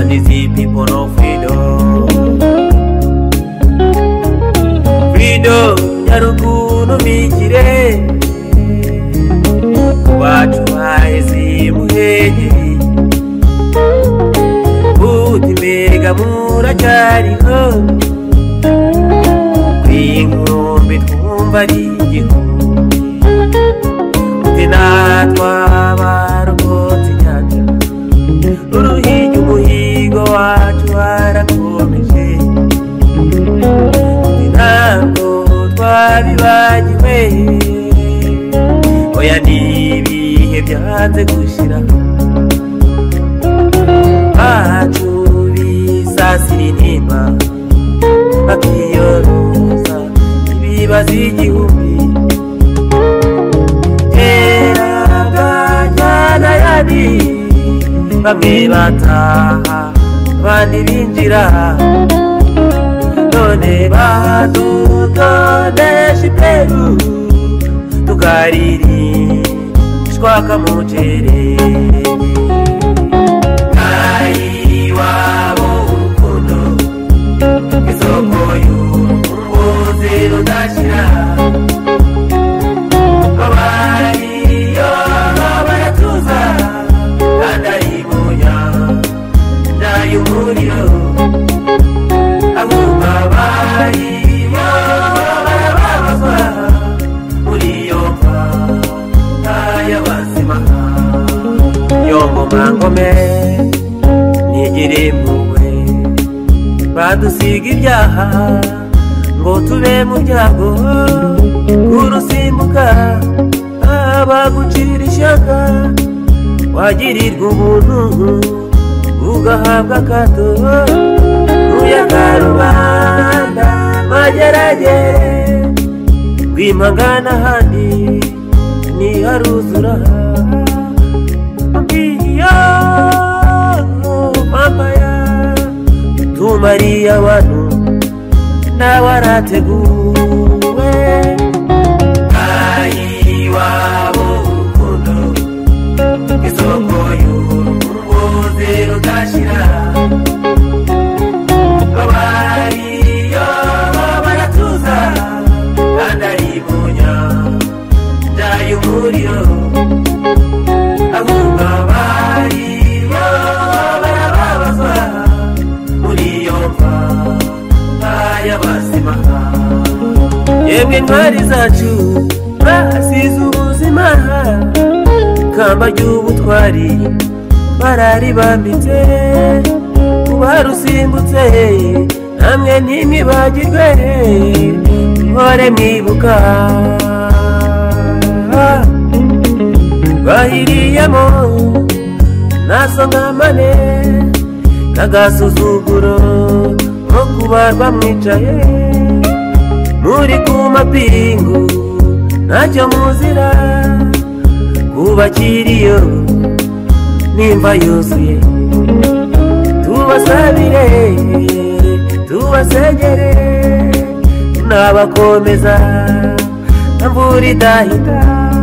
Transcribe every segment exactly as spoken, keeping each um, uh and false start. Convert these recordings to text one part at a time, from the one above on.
and the people no freedom. Freedom Nyaruguru migire wacu haheze muhengeri buti mbega muracyariho kw'inkombe twumva ari igihumbi uti natwa barokotse inyanja uruhiga umuhigo wacu warakomeje uti ntabwo twabibagiwe oya n'ibihe byanze gushira bacu bisasira intimba bakiyoroza ibibazo igihumbi teraganya yandi bamwe bataha abandi binjira none badutonesha iperu tukaririshwa kamucerere kai wabo urukundo isoko y'urukumbuzi rudashira abariyo baratuza kandi ari munya ndayumuriro abumva bariyo barababazwa muri iyo mva y'abazima yombo mangome nigire impuhwe badusiga ibyaha ngo tube mu byago urusimbuka abagucira ishyaka wagirirwa ubuntu ugahabwa akato uyaga rubanda mageragere rwimangana handi niharuzura iyo mambaya tumariye abantu n'abarateguwe kai wabo urukundo isoko y'urukumbuzi rudashira abariyo baratuza kandi ari munya ndayumuriro abumva bariyo barababazwa muri iyo mva y'abazima yemwe intwari zacu basize ubuzima kamba ry'ubutwari bararibambitse kuba rusimbutse namwe ntimwibagirwe muhore mwibuka bahiriyemo naso nkamane n'agasuzuguro nko kubarwa mwicaye muri ku mapingu ntacyo muzira kubakiriyo nimva yuzuye tubasabire tubasegere tunabakomeza mvura idahita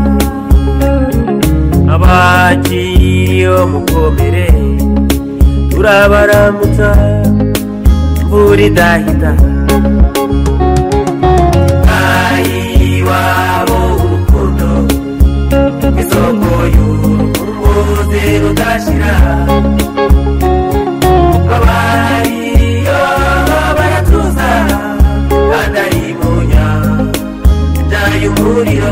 abakiriyo mukomere turabaramutsa mvura idahita kai wabo urukundo isoko y'urukumbuzi rudashira abariyo baratuza kandi ari munya ndayumuriro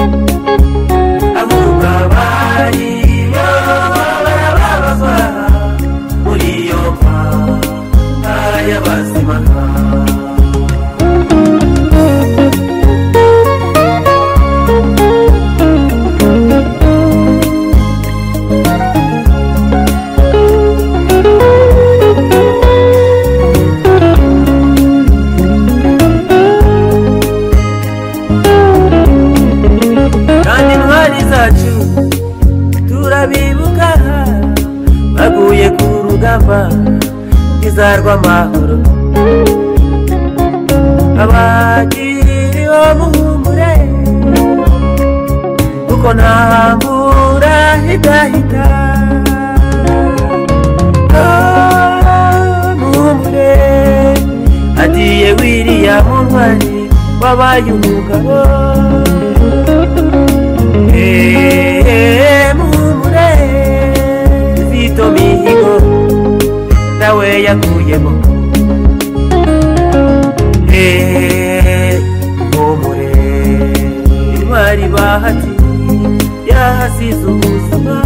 abumva bariyo barababazwa muri iyo mva y'abazima kandi intwari zacu turabibuka baguye ku rugamba izarwa amahoro abagiriwe muhumure kuko nta mvura idahita wabaye umugabo eee muhumure Kizito Mihigo nawe yakuyemo eee muhumure intwari bahati yahasize ubuzima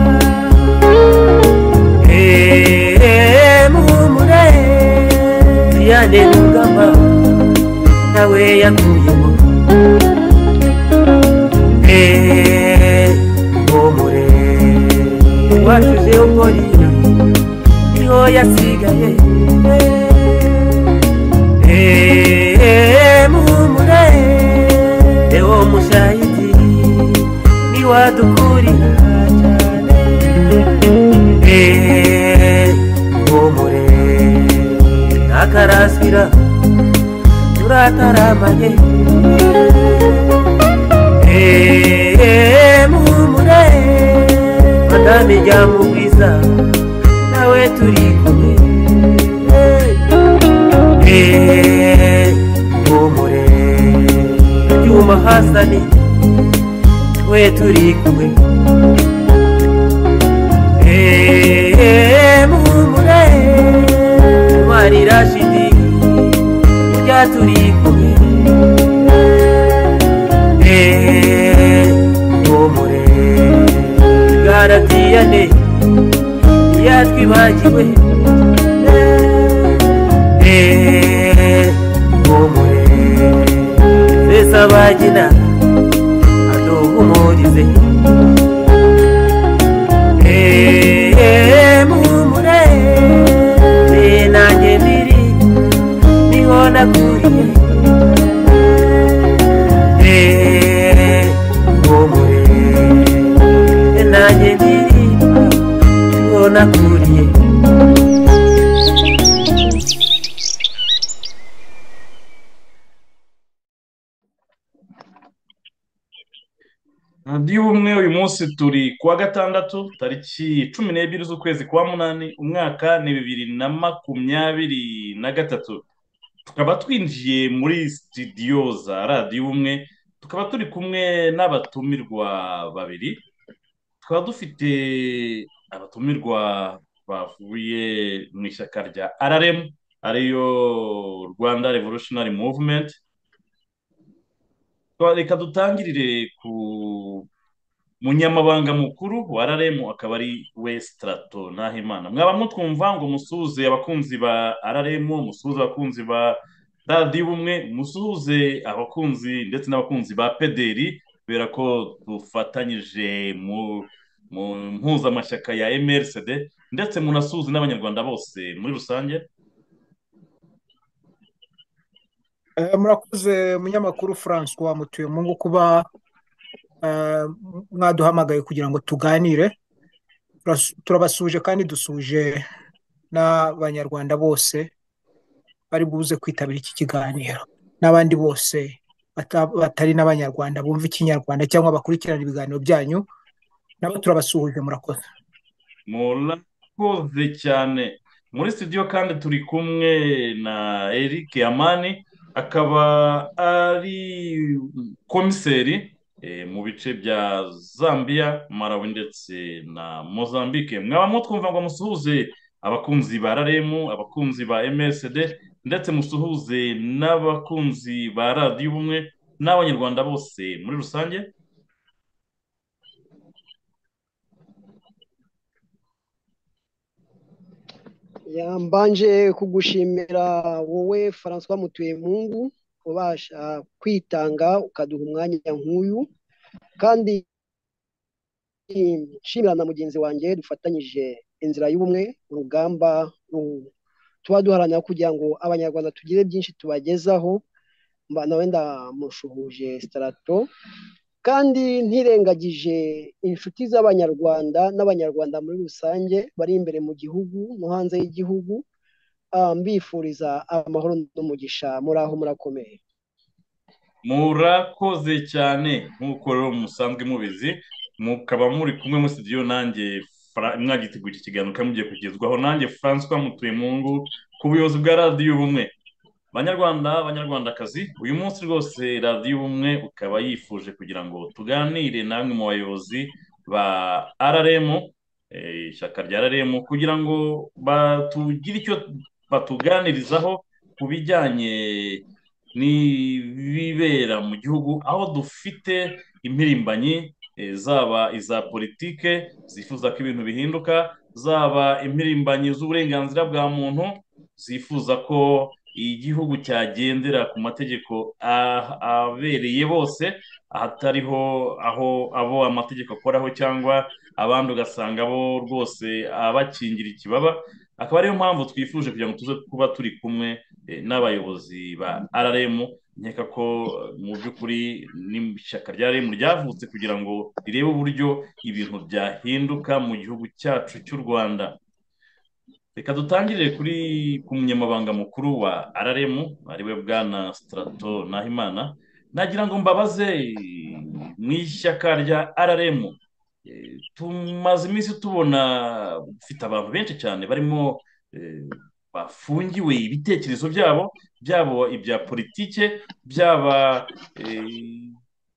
eee muhumure Diane Rugamba nawe yakuyemo eee muhumure washuje umuriro niho yasigaye eee muhumure Leo mushahidi niwadukurira cyane eee muhumure nakarasira turataramanye eee muhumure madame Ryamugwiza nawe turi kumwe eee muhumure Juma Hasani we turi kumwe eee muhumure Ntwari Rashidi ya turi kumwe eee muhumure Garatiyane yatwibagiwe eee muhumure Fesa bagina aduhumurize eee muhumure nanjye ndiri niho nakuriye eee muhumure nanjye ndiri niho nakuriye radiyo ubumwe uyu munsi turi kuwa gatandatu tariki cumi n'ebyiri z'ukwezi kwa munani umwaka ni bibiri na makumyabiri na gatatu tukaba twinjiye muri studio za radiyo ubumwe tukaba turi kumwe n'abatumirwa babiri tukaba dufite abatumirwa bavuye mu ishyaka rya R R M ariyo Rwanda Revolutionary Movement reka dutangirire ku munyamabanga mukuru wa R R M akaba ari we Straton Nahimana mwaba mutwumva ngo musuhuze abakunzi ba R R M musuhuze abakunzi ba radiyo ubumwe musuhuze abakunzi ndetse n'abakunzi ba P D R kubera ko dufatanyije mu mu mpuzamashyaka ya M R C D ndetse munasuhuze n'abanyarwanda bose muri rusange. Murakoze munyamakuru François Mutuyemungu kuba mwaduhamagaye kugira ngo tuganire turabasuje kandi dusuje n'abanyarwanda bose bari buze kwitabira iki kiganiro n'abandi bose batari n'abanyarwanda bumva ikinyarwanda cyangwa bakurikirana ibiganiro byanyu nabo turabasuhuje. murakoze murakoze cyane. Muri studio kandi turi kumwe na Eric Amani akaba ari komiseri mu bice bya Zambia, Malawi ndetse na Mozambique. Mwaba mutwumva ngo musuhuze abakunzi ba R R M, abakunzi ba M S D ndetse musuhuze n'abakunzi ba radiyo ubumwe n'abanyarwanda bose muri rusange. Yambanje kugushimira wowe François Mutuyemungu ubasha kwitanga ukaduha umwanya nk'uyu, kandi nshimira na mugenzi wanjye dufatanyije inzira y'ubumwe urugamba tuba duharanira kugira ngo abanyarwanda tugire byinshi tubagezaho. nawe ndamushuhuje Straton, kandi ntirengagije inshuti z'abanyarwanda n'abanyarwanda muri rusange bari imbere mu gihugu no hanze y'igihugu, mbifuriza amahoro n'umugisha. muri aho murakomeye. murakoze cyane nk'uko rero musanzwe mubizi mukaba muri kumwe muri studio nanjye mwagiteguye iki kiganiro kandi mugiye kugezwaho nanjye François Mutuyemungu ku buyobozi bwa radiyo ubumwe. banyarwanda abanyarwandakazi, uyu munsi rwose radiyo ubumwe ukaba yifuje kugira ngo tuganire namwe mu bayobozi ba R R M, eh, ishyaka rya R R M, kugira ngo batugire icyo batuganirizaho ku bijyanye n'ibibera mu gihugu, aho dufite impirimbanyi, eh, zaba iza politike zifuza ko ibintu bihinduka, zaba impirimbanyi z'uburenganzira bwa muntu zifuza ko igihugu cyagendera ku mategeko a- abereye bose, ahatariho aho abo amategeko akoraho cyangwa abandi ugasanga bo rwose abakingira ikibaba. Akaba ariyo mpamvu twifuje kugira ngo tuze kuba turi kumwe eh, n'abayobozi ba R R M. Nkeka ko eh, mu by'ukuri n'ishyaka rya R R M ryavutse kugira ngo rirebe uburyo ibintu byahinduka mu gihugu cyacu cy'u Rwanda. Reka dutangirire kuri ku munyamabanga mukuru wa R R M ariwe bwana Strato Nahimana. Nagira ngo mbabaze, mu ishyaka rya R R M eh, tumaze iminsi tubona ufite abantu benshi cyane barimo eh, bafungiwe ibitekerezo byabo, byabo ibya politike, byaba eh,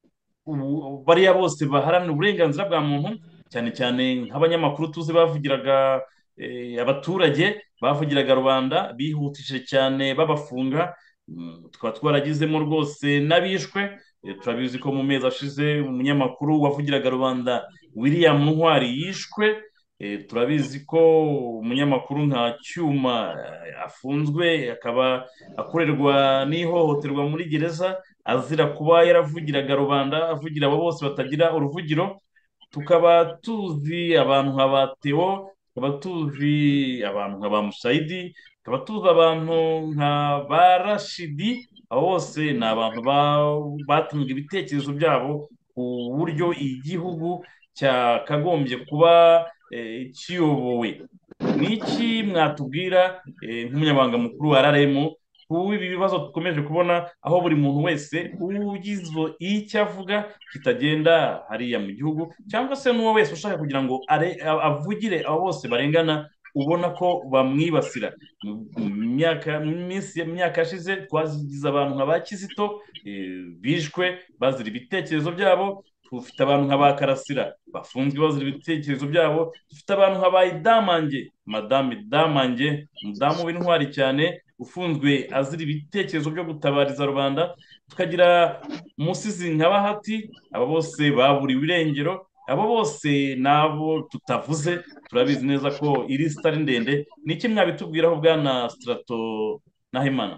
ubu- bariya bose baharanira uburenganzira bwa muntu, cyane cyane nk'abanyamakuru tuzi bavugiraga eh, abaturage, bavugiraga rubanda, bihutije cyane babafunga. Mm, tukaba twaragizemo rwose n'abishwe. Eh, turabizi ko mu mezi ashize umunyamakuru wavugiraga rubanda William Ntwari yishwe. Eh, turabizi ko umunyamakuru nka Cyuma eh, afunzwe, akaba akorerwa n'ihohoterwa muri gereza azira kuba yaravugiraga rubanda, avugira abo bose batagira uruvugiro. Tukaba tuzi abantu nka ba Theo, tukaba tuzi abantu nka ba Mushayidi, tukaba tuzi abantu nka ba Rashidi. Abo bose ni abantu ba- batangaga ibitekerezo byabo ku buryo igihugu cyakagombye kuba eh, kiyobowe. Ni iki mwatubwira eh, nk'umunyamabanga mukuru wa R R M ku ibi bibazo dukomeje kubona, aho buri muntu wese ugize icyo avuga kitagenda hariya mu gihugu, cyangwa se n'uwo wese ushaka kugira ngo are- a- avugire abo bose barengana, ubona ko bamwibasira. Mu mu myaka mu minsi mu myaka yashize twagize abantu nka ba Kizito eh, bishwe bazira ibitekerezo byabo. Dufite abantu nka ba Karasira bafunzwe bazira ibitekerezo byabo. Dufite abantu nka ba Idamange, madame Idamange, umudamu w'intwari cyane, ufunzwe azira ibitekerezo byo gutabariza rubanda. Tukagira umusizi nka Bahati. Abo bose baburiwe irengero. Abo bose nabo tutavuze, turabizi neza ko ilisita ari ndende. Ni iki mwabitubwiraho bwana Strato Nahimana?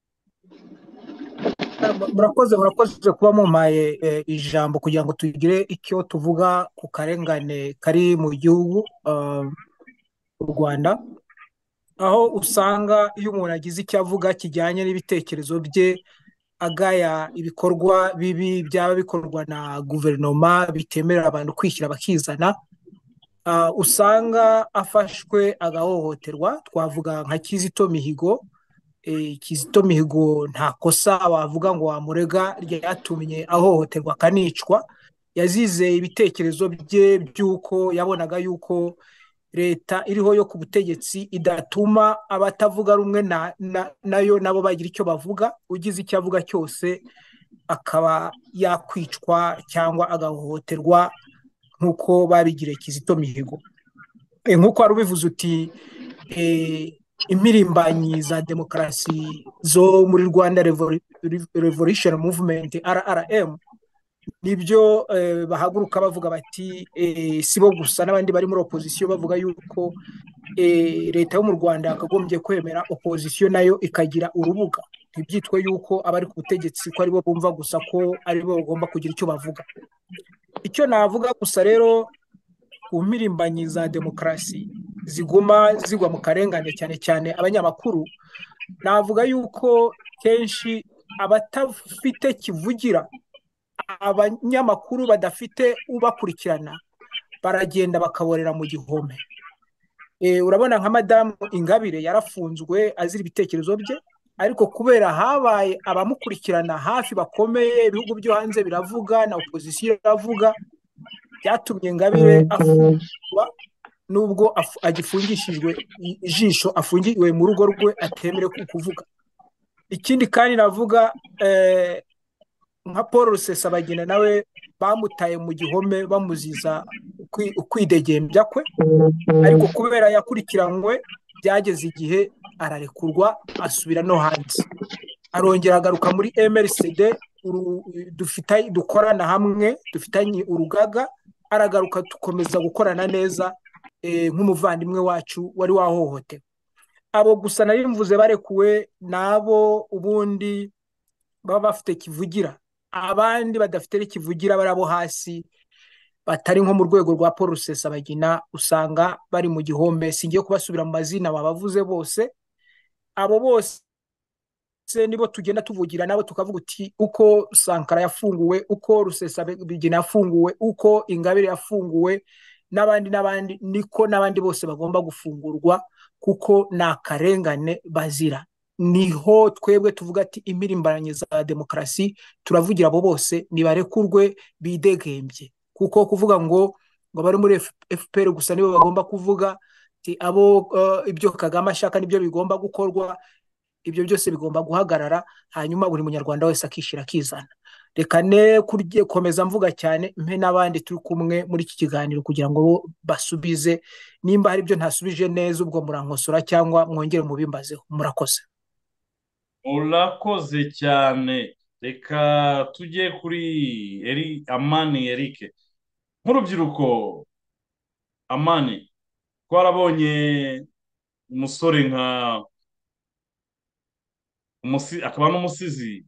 murakoze murakoze kuba mumpaye eh, ijambo kugira ngo tugire icyo tuvuga ku karengane kari mu gihugu ah, u Rwanda, aho usanga iyo umuntu agize icyo avuga kijyanye n'ibitekerezo bye, agaya ibikorwa bibi byaba bikorwa na guverinoma bitemerera abantu kwishyira bakizana, ah, usanga afashwe agahohoterwa. Twavuga nka Kizito Mihigo. Eh, Kizito Mihigo nta kosa wavuga ngo wamurega ryatumye ahohoterwa akanicwa. Yazize ibitekerezo bye by'uko yabonaga yuko leta iriho yo ku butegetsi idatuma abatavuga rumwe na, na, nayo nabo bagira icyo bavuga. Ugize icyo avuga cyose akaba yakwicwa cyangwa agahohoterwa nk'uko babigiriye Kizito Mihigo. Eh, nk'uko wari ubivuze uti eh, impirimbanyi za demokarasi zo muri Rwanda Revol- Revolution Movement R R M nibyo eh, bahaguruka bavuga bati eh, sibo gusa n'abandi bari muri opposition bavuga yuko eh, leta yo mu Rwanda yakagombye kwemera opposition nayo ikagira urubuga, ntibyitwe yuko abari ku butegetsi ko aribo bumva gusa ko aribo bagomba kugira icyo bavuga. Icyo navuga gusa rero ku mpirimbanyi za demokarasi ziguma zigwa mu karengane, cyane cyane abanyamakuru, navuga yuko kenshi abatafite kivugira, abanyamakuru badafite ubakurikirana, baragenda bakaborera mu gihome. E, urabona nka madamu Ingabire yarafunzwe azira ibitekerezo bye, ariko kubera habaye abamukurikirana hafi bakomeye, ibihugu byo hanze biravuga na opposition iravuga, byatumye Ingabire afungwa nubwo agifungishijwe ijisho, afungiwe mu rugo rwe atemere kuvuga. ikindi kandi navuga eh, nka paul rusesabagina nawe bamutaye mu gihome bamuziza ukwi- ukwidegembya kwe, ariko kubera yakurikiranywe byageze igihe ararekurwa asubira no hanze, arongera agaruka muri M R C D, uru- dufita dukorana hamwe, dufitanye urugaga, aragaruka dukomeza gukorana neza eh, nk'umuvandimwe wacu wari wahohotewe. Abo gusa nari mvuze barekuwe nabo ubundi baba bafite kivugira, abandi badafite kivugira bari abo hasi batari nko mu rwego rwa paul rusesabagina usanga bari mu gihombe. Singiye kubasubira mu mazina babavuze bose, abo bose nibo tugenda tuvugira nabo tukavuga uti uko sankara yafunguwe, uko rusesabagina yafunguwe, uko ingabire yafunguwe, n'abandi n'abandi niko n'abandi bose bagomba gufungurwa kuko ni akarengane bazira. Niho twebwe tuvuga ati impirimbanyi za demokarasi turavugira abo bose nibarekurwe bidegembye, kuko kuvuga ngo ngo bari muri F P R gusa nibo bagomba kuvuga ati abo uh, ibyo Kagame ashaka nibyo bigomba gukorwa, ibyo byose bigomba guhagarara, hanyuma buri munyarwanda wese akishira akizana. Reka ne komeza mvuga cyane mpe n'abandi turi kumwe muri iki kiganiro kugira ngo basubize, nimba hari ibyo ntasubije neza ubwo murankosora cyangwa mwongere mubimbazeho. Murakoze. urakoze cyane. Reka tujye kuri eri amani Eric. Nk'urubyiruko amani, twarabonye umusore nka umusi akaba n'umusizi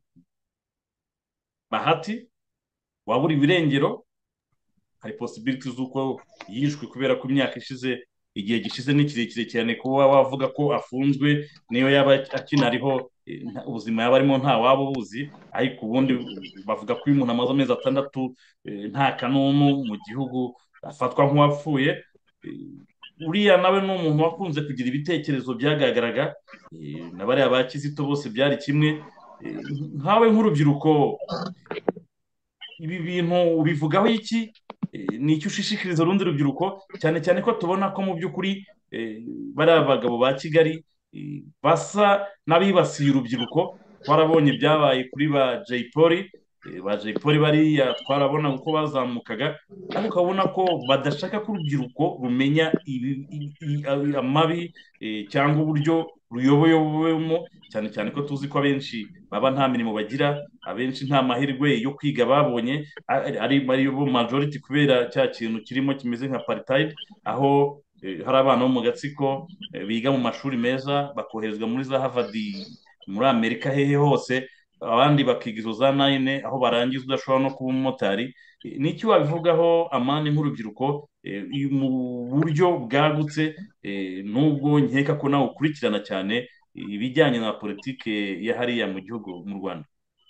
Bahati wabura ibirengero, hari possibility z'uko yishwe kubera ko imyaka ishize, igihe gishize ni kirekire cyane kuba wavuga ko afunzwe, niyo yaba akinariho eh, nta- ubuzima yaba arimo nta waba ubuzi, ariko ubundi bavuga ko iyo umuntu amaze amezi atandatu eh, nta kanunu mu gihugu afatwa nk'uwapfuye. Eh, uriya nawe ni umuntu wakunze kugira ibitekerezo byagaragaraga, eh, na bariya ba Kizito bose byari kimwe. Eh, nkawe nk'urubyiruko ibi bintu ubivugaho iki? Eh, ni icyo ushishikariza urundi rubyiruko, cyane cyane ko tubona ko mu by'ukuri eh, bariya bagabo ba Kigali eh, basa n'abibasiye urubyiruko. Twarabonye ibyabaye kuri ba Jay Polly, eh, ba Jay Polly bariya twarabona uko bazamukaga, ariko ukabona ko badashaka ko urubyiruko rumenya ibi- i- i- amabi eh, cyangwa uburyo ruyoboyemo, cyane cyane ko tuzi ko abenshi baba nta mirimo bagira, abenshi nta mahirwe yo kwiga babonye, ari ari ari bo majority kubera cya kintu kirimo kimeze nka apartheid, aho eh, hari abana bo mu gatsiko eh, biga mu mashuri meza bakoherezwa muri za Harvard muri Amerika hehe hose, abandi bakiga izo za nine aho barangiza udashobora no kuba umumotari. Eh, Niki wabivugaho amani nk'urubyiruko eh, i- mu buryo bwagutse, eh, nubwo nkeka ko nawe ukurikirana cyane ibijyanye na politike ya hariya mu gihugu mu Rwanda?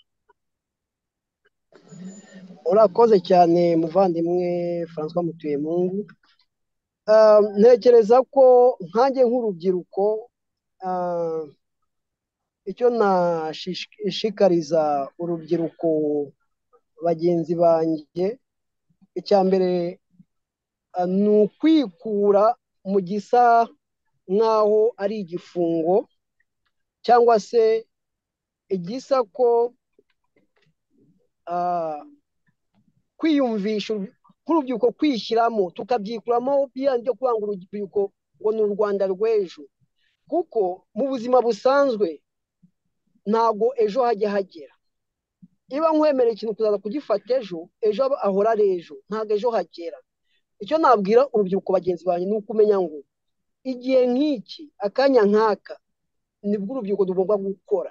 urakoze cyane muvandimwe Francois Mutuyemungu. Ah, ntekereza ko nkanjye nk'urubyiruko, ah, icyo nashishikariza urubyiruko bagenzi banjye, icya mbere ah, ni ukwikura mu gisa nk'aho ari igifungo cyangwa se igisa ko ah, kwiyumvisha nk'urubyiruko kwishyiramo tukabyikuramo bya byo kuvuga ngo urubyiruko ngo ni u Rwanda rw'ejo, kuko mu buzima busanzwe ntabwo ejo hajya hagera. Niba nkwemerera ikintu kuzaza kugifata ejo, ejo aba- ahora ari ejo, ntabwo ejo hagera. Icyo nabwira urubyiruko bagenzi banjye ni ukumenya ngo igihe nk'iki, akanya nk'aka, nibwo urubyiruko tugomba gukora,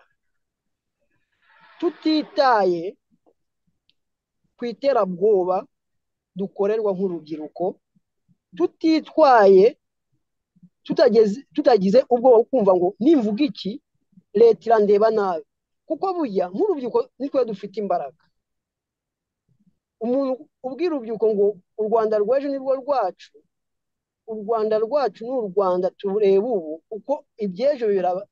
tutitaye ku iterabwoba dukorerwa nk'urubyiruko, tutitwaye tutageze tutagize ubwoba bwo kumva ngo nimvuga iki leta irandeba nabi, kuko burya nk'urubyiruko nitwe dufite imbaraga. Umuntu ubwira urubyiruko ngo u Rwanda rw'ejo ni rwo rwacu, u Rwanda rwacu ni u Rwanda tureba ubu, kuko iby'ejo biraba.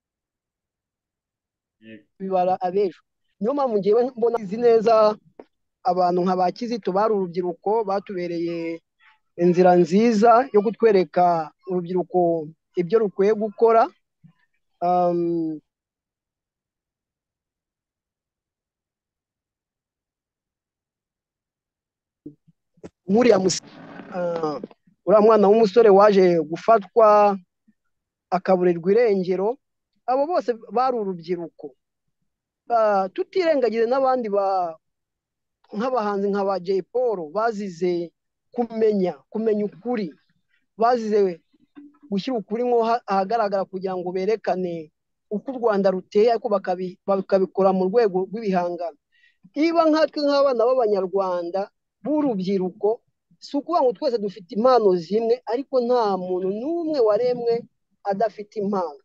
Bibara abejo. Niyo mpamvu ngewe mbona izi neza abantu nka ba Kizito bari urubyiruko batubereye inzira nziza yo kutwereka urubyiruko ibyo rukwiye gukora. Um, nk'uriya mus- ah, uriya mwana w'umusore waje gufatwa akaburirwa irengero, abo bose bari urubyiruko. Ah, tutirengagize n'abandi ba- nk'abahanzi nka ba Jay Paul bazize kumenya kumenya ukuri, bazize gushyira ukuri nko ha- ahagaragara kugira ngo berekane uko u Rwanda ruteye, ariko bakabi- bakabikora mu rwego rw'ibihangano. Niba nkatwe nk'abana b'abanyarwanda b'urubyiruko, si ukuvuga ngo twese dufite impano zimwe, ariko nta muntu n'umwe waremwe adafite impano.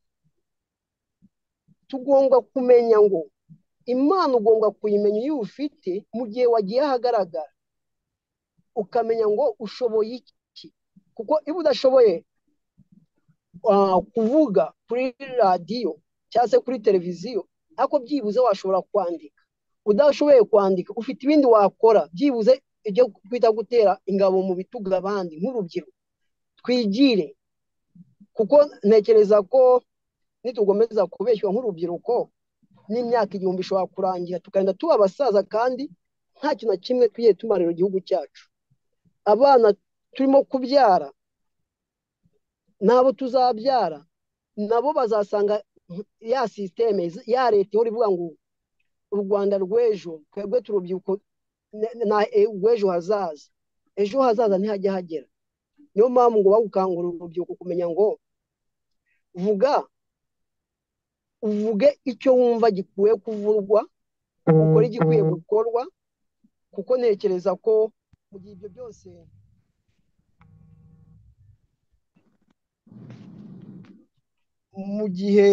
Tugomba kumenya ngo impano ugomba kuyimenya iyo ufite mu gihe wagiye ahagaragara, ukamenya ngo ushoboye iki. Kuko iyo udashoboye ah, kuvuga kuri radiyo cyangwa se kuri televiziyo, ariko byibuze washobora kwandika. Udashoboye kwandika, ufite ibindi wakora, byibuze ibyo kwita gutera ingabo mu bitugu abandi. Nk'urubyiruko twigire, kuko ntekereza ko nitugomeza kubeshywa nk'urubyiruko, n'imyaka igihumbi ishobora kurangira tukagenda tuba abasaza kandi nta kintu na kimwe twigiye tumarira igihugu cyacu. Abana turimo kubyara n'abo tuzabyara nabo bazasanga ya sisiteme ya leta ihora ivuga ngo u Rwanda rw'ejo, twebwe turubyiruko na rw'ejo hazaza. Ejo hazaza ntihajya hagera. Niyo mpamvu ngo bagukangurira urubyiruko kumenya ngo vuga uvuge icyo wumva gikwiye kuvurwa, ukore igikwiye gukorwa, kuko ntekereza ko mu gihe ibyo byose mu gihe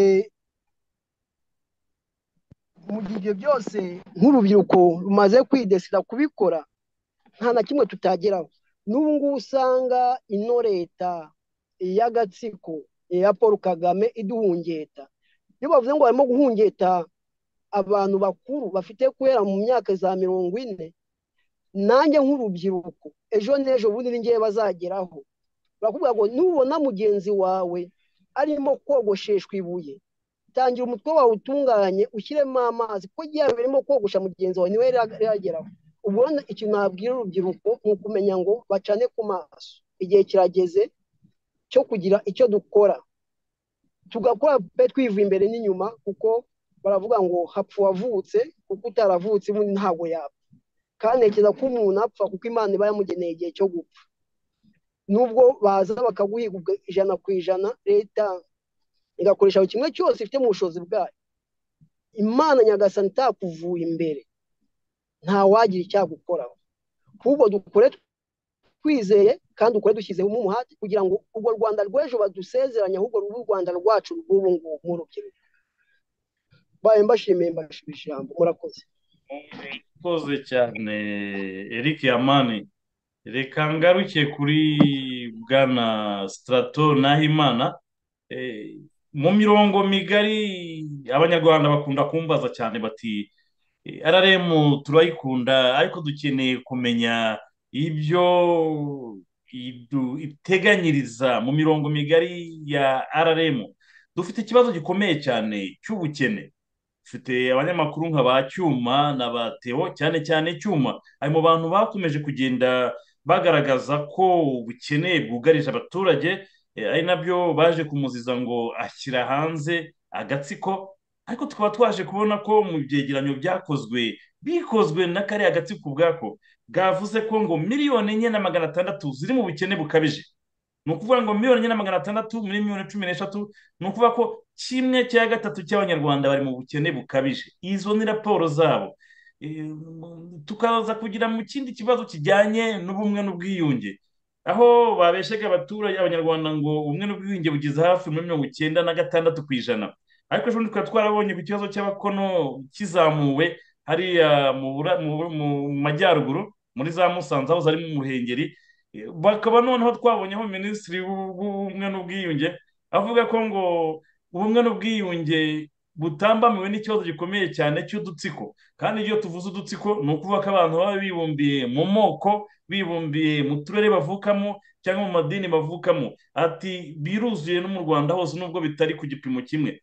mu gihe ibyo byose nk'urubyiruko rumaze kwidesira kubikora, nta na kimwe tutageraho. N'ubu ngubu usanga ino leta y'agatsiko ya Paul Kagame iduhungeta. Iyo bavuze ngo barimo guhungeta abantu bakuru bafite guhera mu myaka za mirongo ine, nanjye nk'urubyiruko ejo n'ejo bundi ni ngewe bazageraho. Barakubwira ngo nubona mugenzi wawe arimo kogosheshwa ibuye, tangira umutwe wawe utunganye ushyiremo amazi, kuko igihe barimo kogosha mugenzi wawe niwe yageraho. Ubwo ikintu nabwira urubyiruko ni ukumenya ngo bacane ku maso. Igihe kirageze cyo kugira icyo dukora, tugakora pe twivuye imbere n'inyuma, kuko baravuga ngo hapfa uwavutse, kuko utaravutse ubundi ntabwo yapfa. Kandi ntekereza ko umuntu apfa kuko Imana iba yamugeneye igihe cyo gupfa. Nubwo baza bakaguhiga ijana ku ijana, leta igakoresha buri kimwe cyose ifite mu bushobozi bwayo, Imana nyagasani itakuvuye imbere nta wagira icyagukoraho. Ahubwo dukore twizeye kandi dukore dushyizeho umuhate kugira ngo urwo Rwanda rw'ejo badusezeranye, ahubwo rube u Rwanda rwacu rw'ubu ngubu nk'urubyiruko. Baye mbashimiye, mbashimiye ijambo, murakoze. Murakoze cyane Eric Yamani. Reka ngaruke kuri bwana Strato Nahimana. Eh, mu mirongo migari abanyarwanda bakunda kumbaza cyane bati R R M turayikunda ariko dukeneye kumenya ibyo idu- iteganyiriza mu mirongo migari ya R R M. Dufite ikibazo gikomeye cyane cy'ubukene. Dufite abanyamakuru nka ba Cyuma na ba Theo, cyane cyane Cyuma ari mu bantu bakomeje kugenda bagaragaza ko ubukene bwugarije abaturage, eh, ari nabyo baje kumuziza ngo ashyira hanze agatsiko. Ariko tukaba twaje kubona ko mu byegeranyo byakozwe bikozwe na kariya agatsiko ubwako bwavuze ko ngo miliyoni enye na magana atandatu ziri mu bukene bukabije. Ni ukuvuga ngo miliyoni enye na magana atandatu muri miliyoni cumi n'eshatu, ni ukuvuga ko kimwe cya gatatu cy'abanyarwanda bari mu bukene bukabije. Izo ni raporo zabo. Eh, tukaza kugira mu kindi kibazo kijyanye n'ubumwe n'ubwiyunge, aho babeshaga abaturage abanyarwanda ngo ubumwe n'ubwiyunge bugeze hafi muri mirongo icyenda na gatandatu ku ijana. Ariko ejo bundi tukaba twarabonye ku kibazo cy'abakono kizamuwe hariya mu bura- mu- mu majyaruguru muri za Musanze aho zari mu Ruhengeri. Eh, bakaba noneho twabonyeho minisitiri w'ubumwe n'ubwiyunge avuga ko ngo ubumwe n'ubwiyunge butambamiwe n'ikibazo gikomeye cyane cy'udutsiko, kandi iyo tuvuze udutsiko ni ukuvuga ko abantu baba bibumbiye mu moko, bibumbiye mu turere bavukamo cyangwa mu madini bavukamo, ati biruzuye no mu Rwanda hose nubwo bitari ku gipimo kimwe.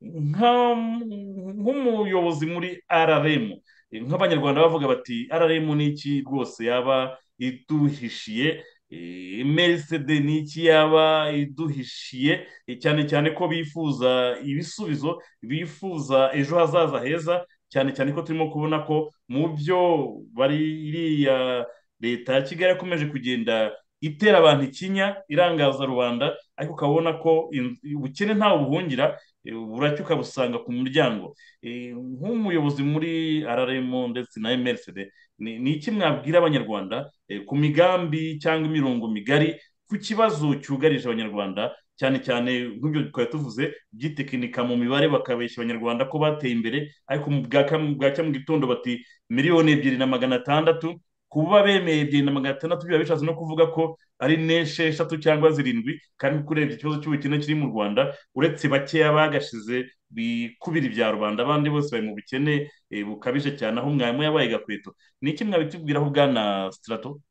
Nk'umuyobozi muri R R M, nk'abanyarwanda bavuga bati R R M ni iki rwose yaba iduhishiye, M R C D ni iki yaba iduhishiye, cyane cyane ko bifuza ibisubizo, bifuza ejo hazaza heza, cyane cyane ko turimo kubona ko mu byo bari iriya leta ya Kigali yakomeje kugenda itera abantu ikinya, irangaza rubanda, ariko ukabona ko ubukene ntawe buhungira, buracyo ukabusanga ku muryango. Nk'umuyobozi muri R R M ndetse na M R C D, ni iki mwabwira abanyarwanda ku migambi cyangwa imirongo migari ku kibazo cyugarije abanyarwanda, cyane cyane nk'ibyo twari tuvuze by'itekinika mu mibare, bakabeshya abanyarwanda ko bateye imbere, ariko bwacya mu gitondo bati miliyoni ebyiri na magana atandatu. Kuba bemeye ebyiri na magana atandatu biba bishatse no kuvuga ko ari n'esheshatu cyangwa zirindwi, kandi kurebye ikibazo cy'ubukene kiri mu Rwanda, uretse bakeya bagashize bikubira ibya rubanda, abandi bose bari mu bukene bukabije cyane, aho mwarimu yabaye gakweto. Ni iki mwabitubwiraho bwana Strato?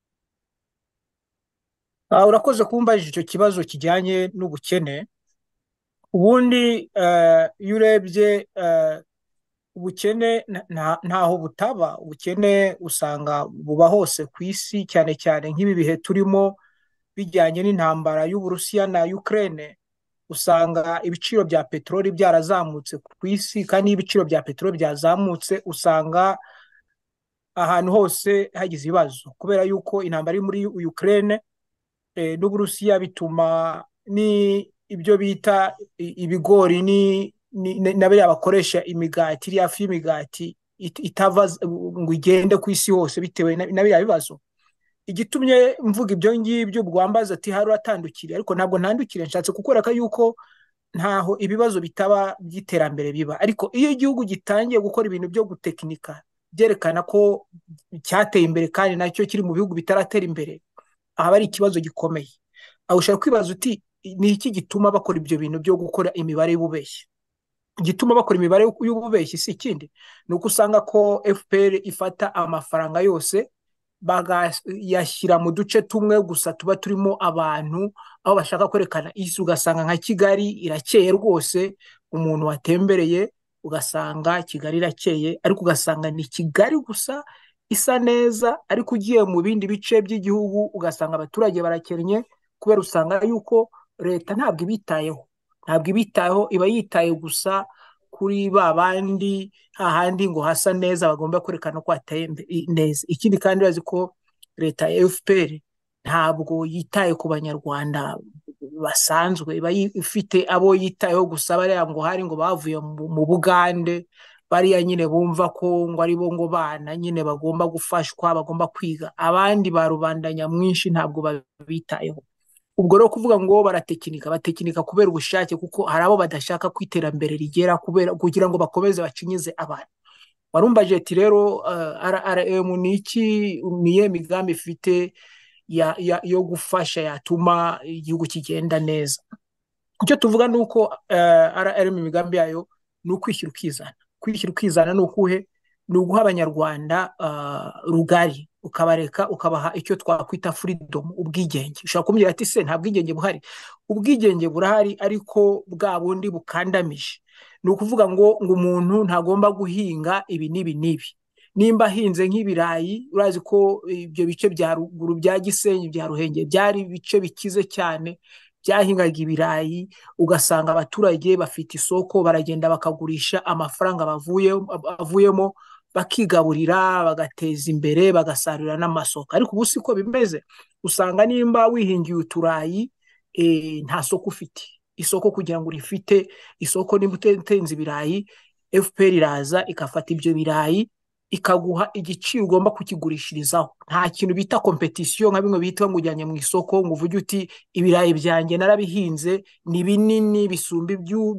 urakoze kumbajije icyo kibazo kijyanye n'ubukene. Ubundi iyo urebye ubukene ntaho butaba. Ubukene usanga buba hose ku isi, cyane cyane nk'ibi bihe turimo bijyanye n'intambara y'Uburusiya na Ukraine. Usanga ibiciro bya peteroli byarazamutse ku isi, kandi iyo ibiciro bya peteroli byazamutse usanga ahantu hose hagize ibibazo, kubera yuko intambara iri muri Ukraine n'Uburusiya bituma ni ibyo bita ibigori ni na biriya bakoresha imigati, iri hafi y'imigati itava ngo igende ku isi hose bitewe na biriya bibazo. Igitumye mvuga ibyo ngibyo bwambaza ati hari uratandukiriye, ariko ntabwo ntandukire, nshatse kukwereka yuko ntaho ibibazo bitaba by'iterambere biba. Ariko iyo igihugu gitangiye gukora ibintu byo gutekinika byerekana ko cyateye imbere kandi nacyo kiri mu bihugu bitaratera imbere, ahaba ari ikibazo gikomeye. Aho ushaka kwibaza uti ni iki gituma bakora ibyo bintu byo gukora imibare y'ububeshyi? Igituma bakora imibare y'ububeshyi si ikindi, ni uko usanga ko F P R ifata amafaranga yose bagayashyira mu duce tumwe gusa tuba turimo abantu, aho bashaka kwerekana isi. Ugasanga nka Kigali irakeye rwose, umuntu watembereye ugasanga Kigali irakeye, ariko ugasanga ni Kigali gusa isa neza, ariko ugiye mu bindi bice by'igihugu ugasanga abaturage barakennye, kubera usanga yuko leta ntabwo ibitayeho ntabwo ibitayeho iba yitaye gusa kuri ba bandi hahandi ngo hasa neza bagomba kwerekana ko hateye neza. Ikindi kandi bazi ko leta ya F P R ntabwo yitaye ku banyarwanda basanzwe, iba ifite abo yitayeho gusa, bariya ngo hari ngo bavuye mu Bugande, bariya nyine bumva ko ngo ari bo ngo bana nyine bagomba gufashwa, bagomba kwiga. Abandi ba rubanda nyamwinshi ntabwo babitayeho. Ubwo rero kuvuga ngo baratekinika batekinika kubera ubushake, kuko hari abo badashaka ko iterambere rigera, kubera kugira ngo bakomeze bacinyize abantu. Warumbaje ati rero R R M ni iki, niye migambi ifite yo gufasha yatuma igihugu kigenda neza? Icyo tuvuga ni uko R R M imigambi yayo ni ukwishyira ukizana. Kwishyira ukizana ni ukuhe? Ni uguha abanyarwanda rugari, ukabareka ukabaha icyo twakwita freedom, ubwigenge. Ushobora kumbwira ati se nta bwigenge buhari? Ubwigenge burahari, ariko bwa bundi bukandamije. Ni ukuvuga ngo ngo umuntu ntagomba guhinga ibi n'ibi n'ibi. Nimba ahinze nk'ibirayi, urazi ko ibyo bice bya ruguru bya Gisenyi, bya Ruhengeri byari ibice bikize cyane, byahingaga ibirayi, ugasanga abaturage bafite isoko, baragenda bakagurisha amafaranga bavuyemo, bakigaburira, bagateza imbere, bagasarura n'amasoko. Ariko ubu siko bimeze. Usanga nimba wihingiye uturayi nta soko ufite. Isoko kugira ngo urifite, isoko nimba utenze ibirayi, F P R iraza ikafata ibyo birayi ikaguha igiciro ugomba kukigurishirizaho. Nta kintu bita competition nka bimwe bita ngo ujyanye mu isoko ngo uvuge uti ibirayi byanjye narabihinze ni binini bisumba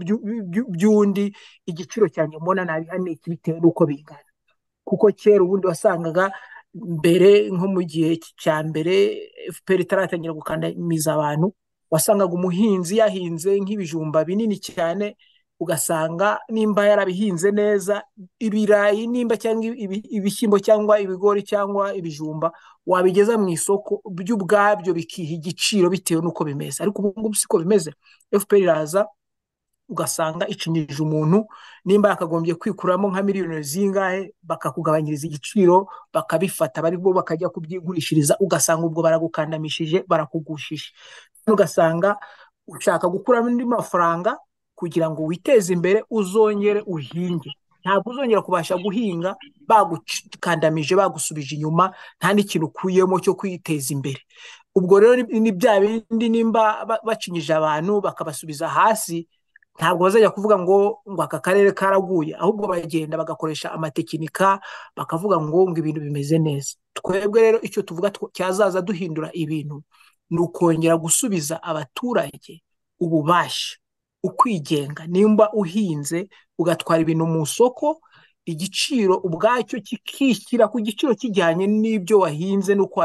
by'undi, igiciro cyanjye mbona nabihane bitewe n'uko bingana. Kuko kera ubundi wasangaga mbere nko mu gihe cya mbere F P R itaratangira gukandamiza abantu, wasangaga umuhinzi yahinze nk'ibijumba binini cyane, ugasanga nimba yarabihinze neza ibirayi nimba cyangwa ibishyimbo cyangwa ibigori cyangwa ibijumba wabigeza mu isoko byo ubwabyo bikiha igiciro bitewe n'uko bimeze, ariko ubu ngubu siko bimeze. F P R iraza ugasanga icinjije umuntu nimba yakagombye kwikuramo nka miliyoni zingahe bakakugabanyiriza igiciro bakabifata bari bo bakajya kubyigurishiriza, ugasanga ubwo baragukandamishije barakugushije, ugasanga ushaka gukuramo andi mafaranga kugira ngo witeze imbere uzongere uhinge, ntabwo uzongera kubasha guhinga bagukandamije bagusubije inyuma nta n'ikintu ukuyemo cyo kwiteza imbere. Ubwo rero ni bya bindi nimba bacinyije abantu bakabasubiza hasi, ntabwo bazajya kuvuga ngo ngo aka karere karaguye, ahubwo bagenda bagakoresha amatekinika bakavuga ngo ngo ibintu bimeze neza. Twebwe rero icyo tuvuga cyazaza duhindura ibintu ni ukongera gusubiza abaturage ububasha, ukwigenga. Nimba uhinze ugatwara ibintu mu isoko, igiciro ubwacyo kikishyira ku giciro kijyanye n'ibyo wahinze n'uko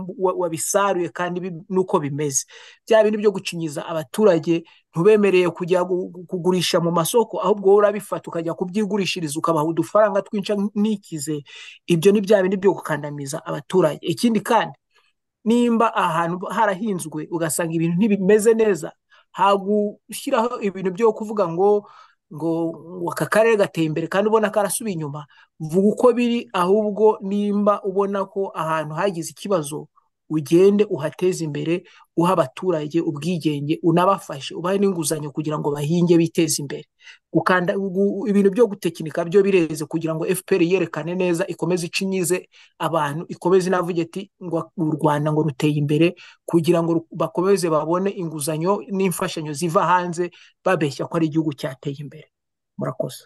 wabisaruye kandi n'uko bimeze. Bya bindi byo gucinyiza abaturage ntubemereye kujya kugurisha mu masoko, ahubwo wowe urabifata ukajya kubyigurishiriza ukabaha udufaranga twinshi n'ikize. Ibyo ni bya bindi byo gukandamiza abaturage. Ikindi kandi nimba ahantu harahinzwe ugasanga ibintu ntibimeze neza, hagushyiraho ibintu byo kuvuga ngo ngo aka karere gateye imbere kandi ubona karasubiye inyuma. Vuga uko biri, ahubwo nimba ubona ko ahantu hagize ikibazo ugende uhateze imbere, uha abaturage ubwigenge, unabafashe ubahe n'inguzanyo kugira ngo bahinge biteze imbere. Gukanda ibintu byo gutekinika byo bireze kugira ngo F P R yerekane neza, ikomeze icinyize abantu, ikomeze inavuge ati ngo u Rwanda ngo ruteye imbere, kugira ngo bakomeze babone inguzanyo n'imfashanyo ziva hanze babeshya ko ari igihugu cyateye imbere. Murakoze.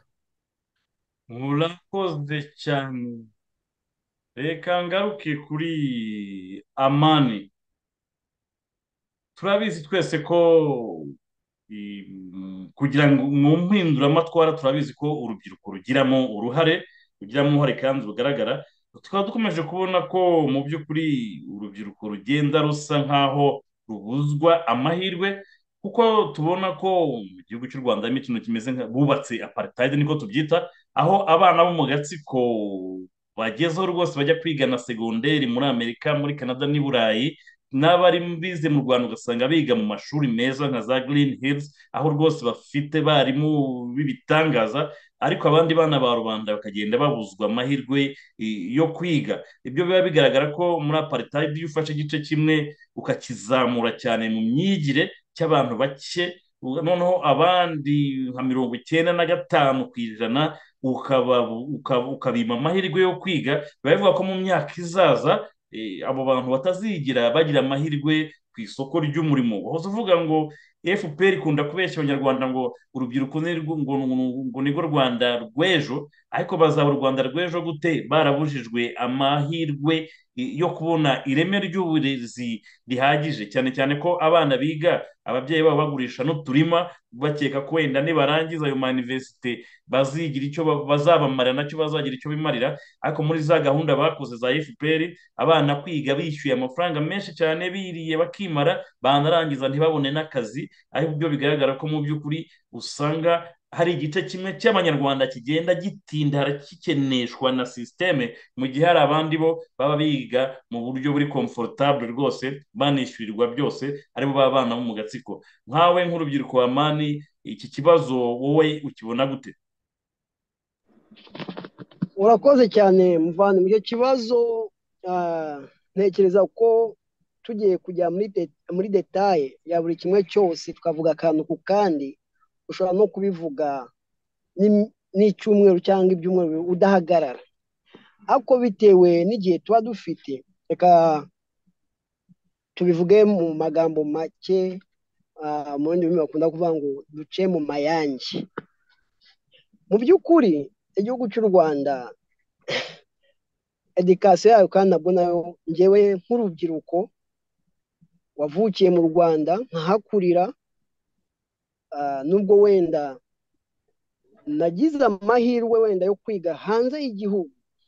Murakoze cyane. Reka ngaruke kuri Amani. Turabizi twese ko kugira ngo mu mpinduramatwara turabizi ko urubyiruko rugiramo uruhare rugiramo uruhare kandi rugaragara. Tukaba dukomeje kubona ko mu by'ukuri urubyiruko rugenda rusa nk'aho rubuzwa amahirwe, kuko tubona ko mu gihugu cy'u Rwanda harimo ikintu kimeze nka bubatse apartheid niko tubyita, aho abana bo mu gatsiko bagezeho rwose bajya kwiga na segonderi muri Amerika, muri Canada n'i Burayi, n'abari bize mu Rwanda ugasanga biga mu mashuri meza nka za Green Hills, aho rwose bafite barimu b'ibitangaza, ariko abandi bana ba rubanda bakagenda babuzwa amahirwe yo kwiga. Ibyo biba bigaragara ko muri apartheid iyo ufashe igice kimwe ukakizamura cyane mu myigire cy'abantu bake, noneho abandi nka mirongo icyenda na gatanu ku ijana ukabima amahirwe yo kwiga, biba bivuga ko mu myaka izaza abo bantu batazigira bagira amahirwe ku isoko ry'umurimo. Wahoze uvuga ngo F P R ikunda kubeshya abanyarwanda ngo urubyiruko ngo nirwo Rwanda rw'ejo, ariko bazaba u Rwanda rw'ejo gute barabujijwe amahirwe yo kubona ireme ry'uburezi rihagije, cyane cyane ko abana biga ababyeyi babo bagurisha n'uturima bakeka ko wenda nibarangiza ayo universite bazigira icyo bazabamarira nacyo bazagira icyo bimarira. Ariko muri za gahunda bakoze za F P R, abana kwiga bishyuye amafaranga menshi cyane biriye bakimara, banarangiza ntibabone n'akazi. Ariko byo bigaragara ko mu by'ukuri usanga hari igice kimwe cy'abanyarwanda kigenda gitindara kikeneshwa na sisiteme, mu gihe hari abandi bo baba biga mu buryo buri comfortable rwose banishyurirwa byose, aribo baba bana bo mu gatsiko. Nkawe nk'urubyiruko wa Amani, iki kibazo wowe ukibona gute? Urakoze cyane muvana mu kibazo. Ntekereza ko tugiye kujya muri detaye ya buri kimwe cyose tukavuga akantu ku kandi, ushobora no kubivuga n'icyumweru cyangwa ibyumweru udahagarara. Ariko bitewe n'igihe tuba dufite, reka tubivuge mu magambo make. Mu bindi bimwe bakunda kuvuga ngo duce mu mayange. Mu by'ukuri igihugu cy'u Rwanda edikasiyo yayo kandi nabwo nayo, ngewe nk'urubyiruko wavukiye mu Rwanda nkahakurira, nubwo wenda nagize amahirwe wenda yo kwiga hanze y'igihugu,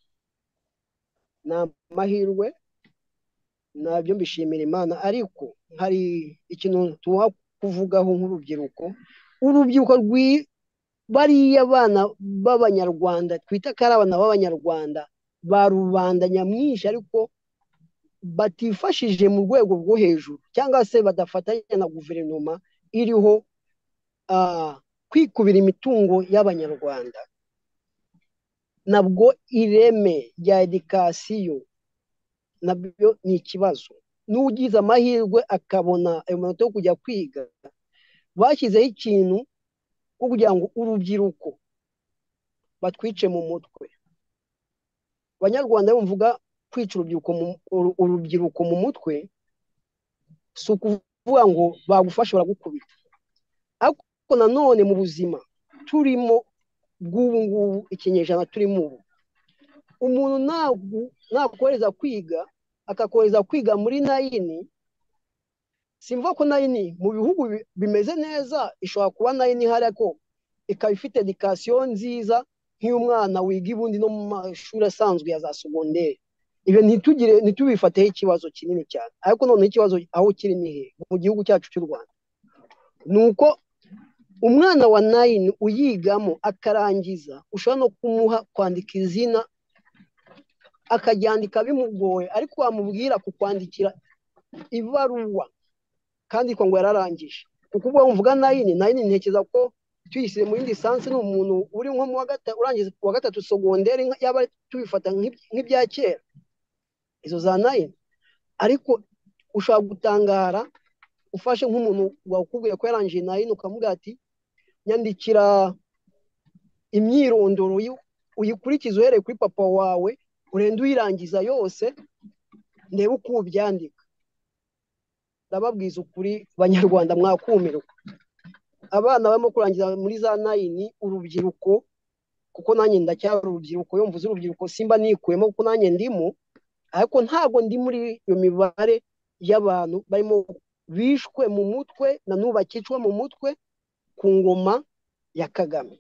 ni amahirwe nabyo mbishimira Imana. Ariko hari ikintu tuha kuvugaho nk'urubyiruko. Urubyiruko bariya bana b'abanyarwanda twita ko ari abana b'abanyarwanda ba rubanda nyamwinshi ariko batifashije mu rwego rwo hejuru cyangwa se badafatanya na guverinoma iriho ah, kwikubira imitungo y'abanyarwanda, nabwo ireme rya edikasiyo nabyo ni ikibazo. N'ugize amahirwe akabona ayo manota yo kujya kwiga, bashyizeho ikintu cyo kugira ngo urubyiruko batwice mu mutwe. Abanyarwanda iyo mvuga kwica urubyiruko mu, uru- urubyiruko mu mutwe, si ukuvuga ngo bagufasha baragukubita, ariko nanone mu buzima turimo bw'ubu ngubu, ikinyejana turimo ubu, umuntu nagu- nakohereza kwiga akakohereza kwiga muri nayini, simva ko nayini mu bihugu bi- bimeze neza ishobora kuba nayini ihari ariko ikaba ifite edikasiyo nziza nk'iy'umwana wiga ibundi no mu mashuri asanzwe ya za segonderi. Ibyo ntitugire ntitubifateho ikibazo kinini cyane, ariko noneho ikibazo aho kiri ni he mu gihugu cyacu cy'u Rwanda, ni uko umwana wa nayini uyigamo akarangiza ushobora no kumuha kwandika izina akaryandika bimugoye, ariko wamubwira kukwandikira ibaruwa kandi ko ngo yararangije. Kuko ubwo mvuga nayini nayini ntekereza ko tuyishyire mu yindi sansi ni umuntu uri nko mu wa gatatu urangiza ku wa gatatu segonderi, nka- yaba tubifata nk'ib- nk'ibya kera izo za nayini. Ariko ushobora gutangara ufashe nk'umuntu wakubwiye ko yarangije nayini ukamubwira ati nyandikira imyirondoro uyi- uyikurikize uhereye kuri papa wawe urende uyirangiza yose ndebe uko ubyandika. Ndababwiza ukuri banyarwanda mwakumirwa, abana barimo kurangiza muri za nayini, urubyiruko, kuko nanjye ndacyari urubyiruko, iyo mvuze urubyiruko simba nikuyemo kuko nanjye ndimo, ariko ntabwo ndi muri iyo mibare y'abantu barimo bishwe mu mutwe na n'ubu bakicwa mu mutwe ku ngoma ya Kagame.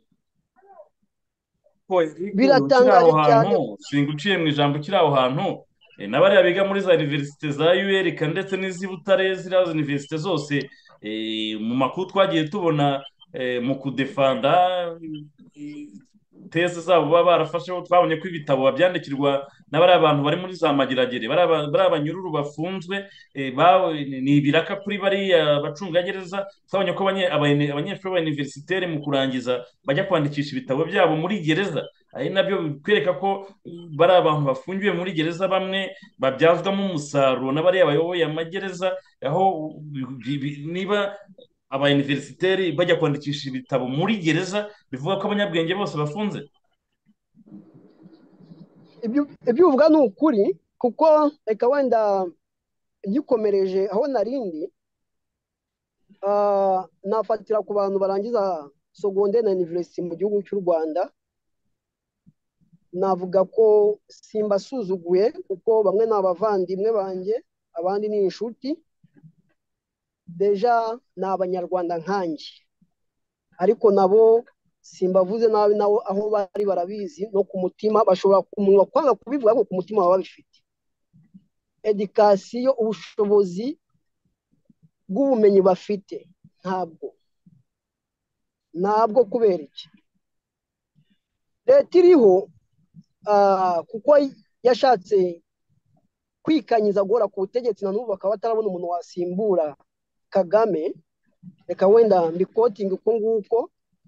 ko Eric ukiri aho Biratangaje cyane. hantu singa uciye mu ijambo ukiri aho hantu, eh, n'abariya biga muri za universite za U R K ndetse n'iz'i Butare, ziriya universite zose, eh, mu makuru twagiye tubona, eh, mu kudefanda eh, teze zabo baba barafasheho, twabonye ko ibitabo babyandikirwa na bariya bantu bari muri za mageragere, bariya ba- bariya banyururu bafunzwe, eh, bawe ni ni ibiraka kuri bariya bacungagereza. Twabonye ko abanye- abanye- abanyeshuri ba universitaire mu kurangiza bajya kwandikisha ibitabo byabo muri gereza, ari nabyo bikwereka ko mm, bariya abantu bafungiwe muri gereza bamwe babyazwamo umusaruro na bariya bayoboye amagereza, aho bi- bi- niba aba universitaire bajya kwandikisha ibitabo muri gereza, bivuga ko abanyabwenge bose bafunze. Ibyo ibyo uvuga ni ukuri, kuko reka wenda ngikomereje aho narindi, ah, nafatira ku bantu barangiza secondaire na university mu gihugu cy'u Rwanda. Navuga ko simbasuzuguye kuko bamwe ni abavandimwe banjye, abandi ni inshuti, deja ni abanyarwanda nkanjye, ariko nabo simbavuze nabi, nabo aho bari barabizi no ku mutima, bashobora kumunwa kwanga kubivuga ariko ku mutima baba babifite. Edikasiyo, ubushobozi bw'ubumenyi bafite ntabwo ntabwo kubera iki leta iriho, ah, kuko yashatse kwikanyiza guhora ku butegetsi na n'ubu bakaba batarabona umuntu wasimbura Kagame. Reka wenda mbikotinga uko nguko.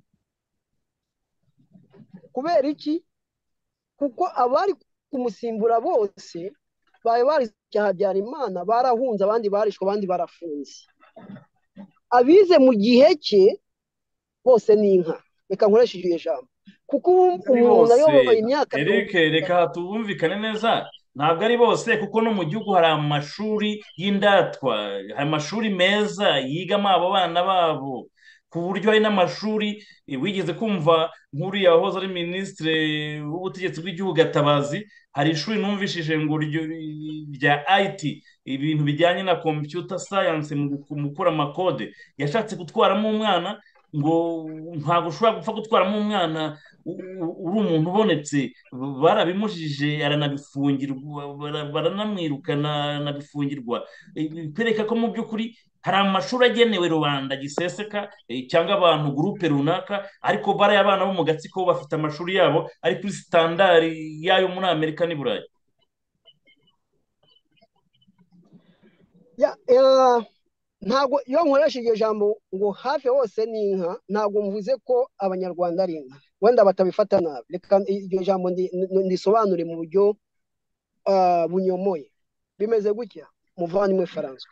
Kubera iki? Kuko abari kumusimbura bose bari bari Habyarimana, barahunze, abandi barishwe, abandi barafunze. Abize mu gihe cye bose ni inka, reka nkoreshe iryo jambo, kuko ubu Ari umuntu bose ayoboye imyaka Eric, reka tubumvikane neza, ntabwo ari bose, kuko no mu gihugu hari amashuri y'indatwa, hari amashuri meza yigamo abo bana babo, ku buryo hari n'amashuri, eh, wigeze kumva nk'uriya wahoze ari minisitiri w'ubutegetsi bw'igihugu Gatabazi, hari ishuri numvishije ngo ryo- rya I T, ibintu bijyanye na computer science, mu gu- mu gukora amakode, yashatse gutwaramo umwana, ngo ntabwo ushobora gupfa gutwaramo umwana u- u- uri umuntu ubonetse. Barabimujije aranabifungirwa, bara- baranamwirukana, aranabifungirwa. Eh, kwereka ko mu by'ukuri hari amashuri agenewe rubanda giseseka eh, cyangwa abantu gurupe runaka, ariko bariya abana bo mu gatsiko bo bafite amashuri yabo ari kuri sitandari y'ayo muri Amerika n'i Burayi. Ya, eh, ntabwo iyo nkoresha iryo jambo ngo hafi hose ni inka, ntabwo mvuze ko abanyarwanda ari inka, wenda batabifata nabi. Reka iryo jambo ndi- ndi- ndisobanure mu buryo ah, bunyomoye. Bimeze gutya, muvandimwe François,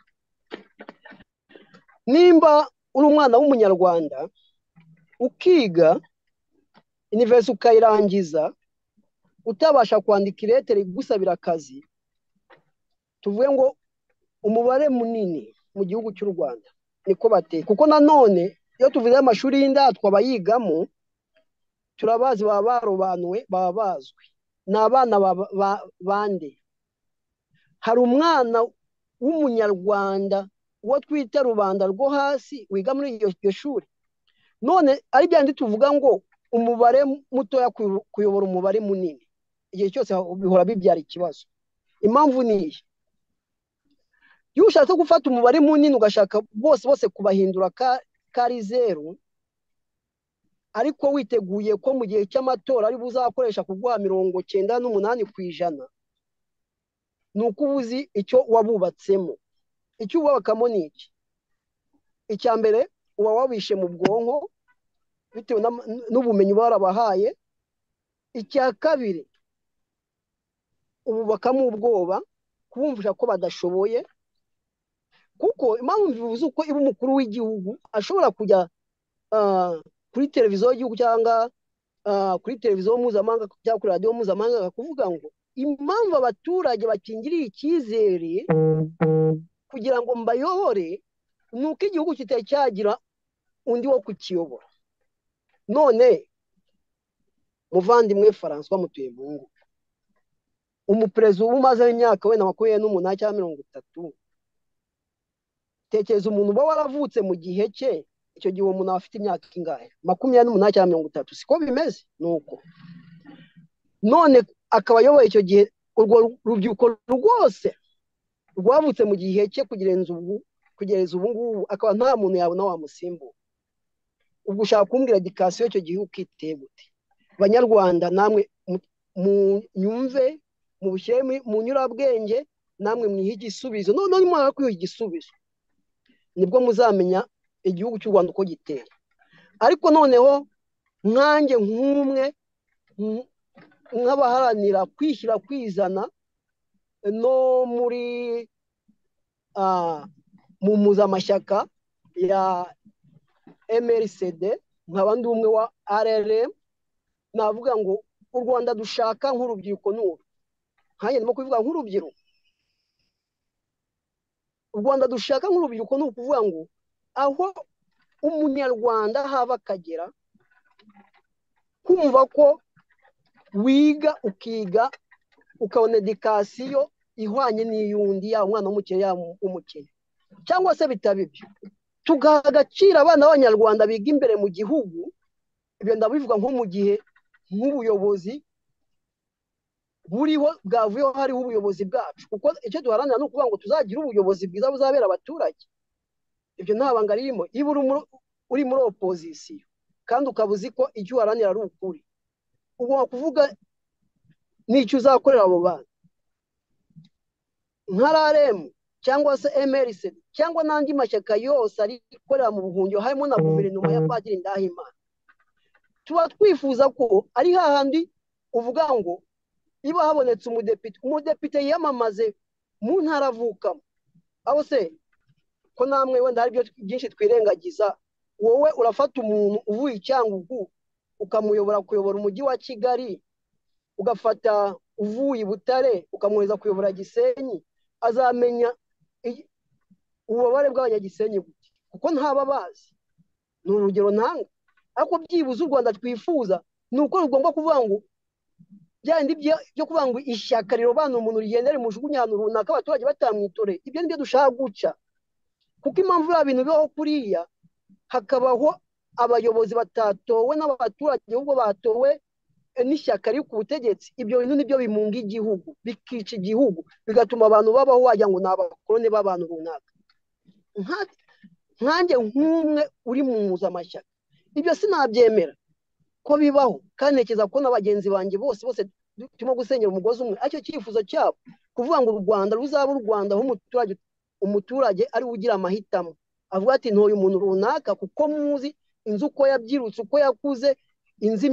nimba uri umwana w'umunyarwanda ukiga university ukayirangiza utabasha kwandika iretere igusabira akazi, tuvuge ngo umubare munini mu gihugu cy'u Rwanda niko bateye, kuko nanone iyo tuvuze amashuri y'indatwa abayigamo turabazi, baba barobanuwe, baba bazwi, ni abana ba- ba- bande. Hari umwana w'umunyarwanda uwo twita rubanda rwo hasi wiga muri iryo iryo shuri, none ari byandi tuvuga ngo umubare mutoya kuyo- kuyobora umubare munini, igihe cyose bihora bibyara ikibazo. Impamvu ni iyi: iyo ushatse gufata umubare munini ugashaka bose bose kubahindura ka kari zeru, ariko witeguye ko mu gihe cy'amatora ari buzakoresha kuguha mirongo cyenda n'umunani ku ijana, ni uko uba uzi icyo wabubatsemo. Icyo ubakamo ni iki: icya mbere uba wabishe mu bwonko bitewe n'ama- n'ubumenyi uba warabahaye. Icya kabiri ububakamo ubwoba, kubumvisha ko badashoboye, kuko impamvu bivuze uko iba umukuru w'igihugu ashobora kujya ah, kuri televiziyo y'igihugu cyangwa ah, kuri televiziyo mpuzamahanga cyangwa kuri radiyo mpuzamahanga akakuvuga ngo impamvu abaturage bakingiriye icyizere kugira ngo mbayobore ni uko igihugu kitari cyagira undi wo kukiyobora. None muvandimwe François Mutuyemungu, umuperezida uba umazeho imyaka wenda makumyabiri n'umunani cyangwa mirongo itatu, tekereza umuntu uba waravutse mu gihe cye, icyo gihe uwo muntu aba afite imyaka ingahe? makumyabiri n'umunani cyangwa mirongo itatu, siko bimeze? Ni uko none akaba ayoboye icyo gihe urwo rubyiruko rwose rwavutse mu gihe cye kugeza ubu kugeza ubu ngubu, akaba nta muntu yabona wamusimbura. Ubwo ushaka kumbwira edikasiyo icyo gihe ukiteye gute? Banyarwanda namwe munyumve, mubushyire mu nyurabwenge, namwe mwihe igisubizo. Noneho nimara kwiha igisubizo nibwo muzamenya igihugu cy'u Rwanda uko giteye. Ariko noneho nkanjye nk'umwe nk'abaharanira kwishyira kwizana no muri mu muzamashyaka ya M R C D, nkaba ndi umwe wa R R M, navuga ngo u Rwanda dushaka nk'urubyiruko n'uru, nkanjye ndimo kubivuga nk'urubyiruko. U Rwanda dushaka nk'urubyiruko ni ukuvuga ngo aho umunyarwanda haba akagera kumva ko wiga ukiga ukabona edikasiyo ihwanye n'iyundi, yaba umwana w'umukene yaba umukene, cyangwa se bitaba ibyo tugaha agaciro abana b'abanyarwanda biga imbere mu gihugu. Ibyo ndabivuga nko mu gihe nk'ubuyobozi buriho bwavuyeho hariho ubuyobozi bwacu, kuko icyo duharanira ni ukuvuga ngo tuzagira ubuyobozi bwiza buzabera abaturage. Ibyo nta banga ririmo. Iyo uri muri opozisiyo kandi ukaba uzi ko icyo uharanira ari ukuri, ugomba kuvuga n'icyo uzakorera abo bana. Nka R R M cyangwa se M R C D cyangwa n'andi mashyaka yose ari gukorera mu buhungiro, harimo na guverinoma ya Padiri Ndahimana, tuba twifuza ko ari hahandi uvuga ngo niba habonetse umudepite umudepite yiyamamaze mu ntara avukamo. Aho se ko namwe wenda hari byinshi twirengagiza, wowe urafata umuntu uvuye Cyangugu ukamuyobora kuyobora umujyi wa Kigali, ugafata uvuye Butare ukamwohereza kuyobora Gisenyi, azamenya ububabare bw'abanyagisenyi gute? Kuko ntaba bazi. Ni urugero ntanga. Ariko byibuze u Rwanda twifuza ni uko rugomba kuvuga ngo byandi byo kuvuga ngo ishyaka rirobana umuntu rigendere mu jugunya ahantu runaka abaturage batamwitore. Ibyo nibyo dushaka guca, kuko impamvu ya bintu bibaho kuriya hakabaho abayobozi batatowe n'abaturage ahubwo batowe n'ishyaka riri ku butegetsi. Ibyo bintu nibyo bimunga igihugu, bikica igihugu, bigatuma abantu babaho wagira ngo ni abakoloni b'abantu runaka. nkanjye nk'umwe uri mu mpuzamashyaka ibyo sinabyemera ko bibaho kandi ntekereza ko na bagenzi banjye bose bose turimo gusenyera umugozi umwe aricyo cyifuzo cyabo kuvuga ngo u Rwanda ruzaba u Rwanda aho umuturage umuturage ari ugira amahitamo avuga ati ntoye umuntu runaka kuko muzi inzu uko yabyirutse uko yakuze inzi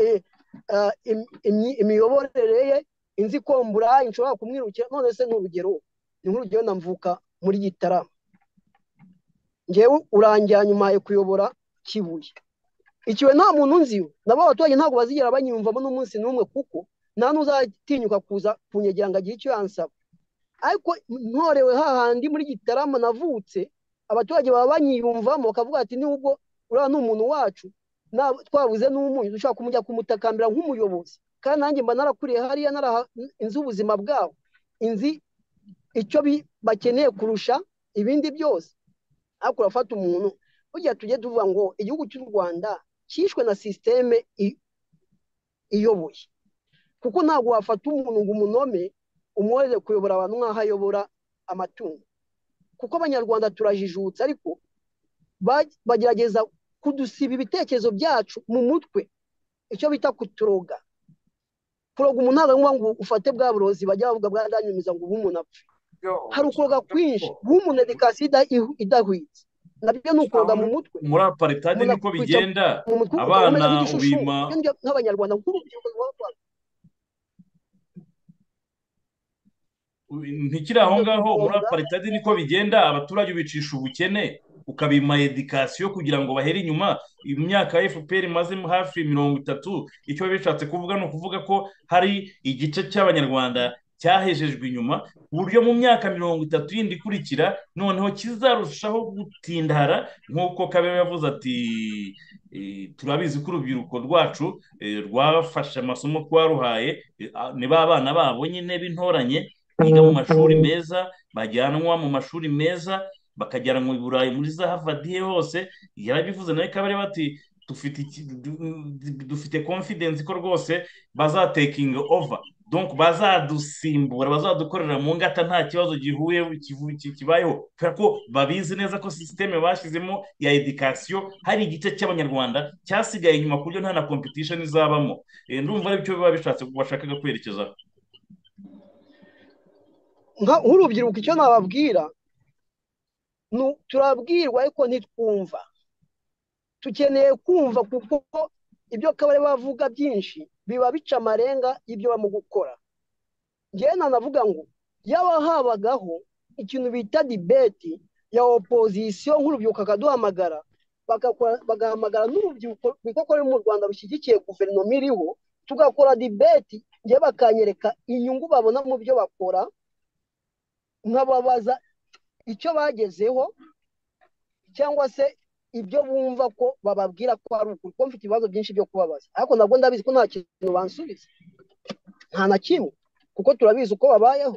imiyoborere ye inzi kombura inshobora kumwirukira none se n'urugero ni nk'urugero namvuka muri Gitarama ngewe urangira nyuma yo kuyobora Kibuye ikiwe nta muntu nziyo nabo abaturage ntabwo bazigera banyumvamo n'umunsi n'umwe kuko nta n'uzatinyuka kuza kunyegera ngo agire icyo yansaba ariko ntorewe hahandi muri Gitarama navutse abaturage baba banyiyumvamo bakavuga ati nubwo uriya ni umuntu wacu twabuze n'umunyu dushaka kumujya kumutakambira nk'umuyobozi kandi nanjye mba narakuriye hariya naraha inzi ubuzima bwabo inzi icyo bakeneye kurusha ibindi byose ariko urafata umuntu burya tujye tuvuga ngo igihugu cy'u Rwanda cyishwe na sisiteme iyoboye kuko ntabwo wafata umuntu ngo umunome umwohereze kuyobora abantu nk'aho ayobora amatungo kuko abanyarwanda turajijutse ariko bagerageza kudusiba ibitekerezo byacu mu mutwe icyo bita kuturoga kuroga umuntu ntabwo ngo ufate bwa burozi bajya bavuga bwadanyumiza ngo ubu umuntu apfe hari ukuroga kwinshi umuntu edikasiyo idahwitse nabyo ni ukuroga mu mutwe muri aparitade niko bigenda abana ubima nk'abanyarwanda ntikiri aho ngaho muri aparitade niko bigenda abaturage ubicisha ubukene ukabima edikasiyo kugira ngo bahere inyuma imyaka ya F P R imaze hafi mirongo itatu icyo bishatse kuvuga ni ukuvuga ko hari igice cy'abanyarwanda cyahejejwe inyuma ku buryo mu myaka mirongo itatu yindi ikurikira noneho kizarushaho gutindara nk'uko Kabera yavuze ati turabizi ko urubyiruko rwacu rwafashe amasomo twaruhaye ni ba bana babo nyine b'intoranye biga mu mashuri meza bajyanwa mu mashuri meza bakajyana mu Burayi muri za Harvard hose yarabivuze nawe Kabera bati dufite dufite confidence ko rwose bazateking over donc bazadusimbura bazadukorera mu ngata nta kibazo gihuye kibayeho kubera ko babizi neza ko systeme bashyizemo ya education hari igice cy'abanyarwanda cyasigaye inyuma ku buryo nta na competition izabamo ndumva ari byo biba bishatse bashakaga kwerekeza nk'urubyiruko icyo nababwira turabwirwa ariko ntitwumva tukeneye kumva kuko ibyo Kabare bavuga byinshi biba bica amarenga y'ibyo bamo gukora ngewe nanavuga ngo yaba habagaho ikintu bita debate ya opposition nk'urubyiruko akaduhamagara bagahamagara n'urubyiruko rwikokora mu Rwanda rushyigikiye guverinoma iriho tugakora debate ngewe bakanyereka inyungu babona mu byo bakora nkababaza icyo bagezeho cyangwa se ibyo bumva ko bababwira ko ari ukuri ko mfite ibibazo byinshi byo kubabaza ariko nabwo ndabizi ko nta kintu bansubiza nta na kimwe kuko turabizi uko babayeho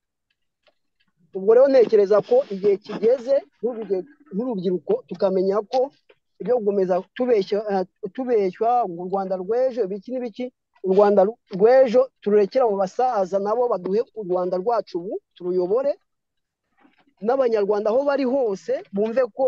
ubwo rero ntekereza ko igihe kigeze nk'urubyiruko tukamenya ko ibyo gukomeza tubeshya tubeshywa ngo u Rwanda rw'ejo ibiki n'ibiki u Rwanda rw'ejo tururekera mu basaza nabo baduhe u Rwanda rwacu ubu turuyobore n'abanyarwanda aho bari hose bumve ko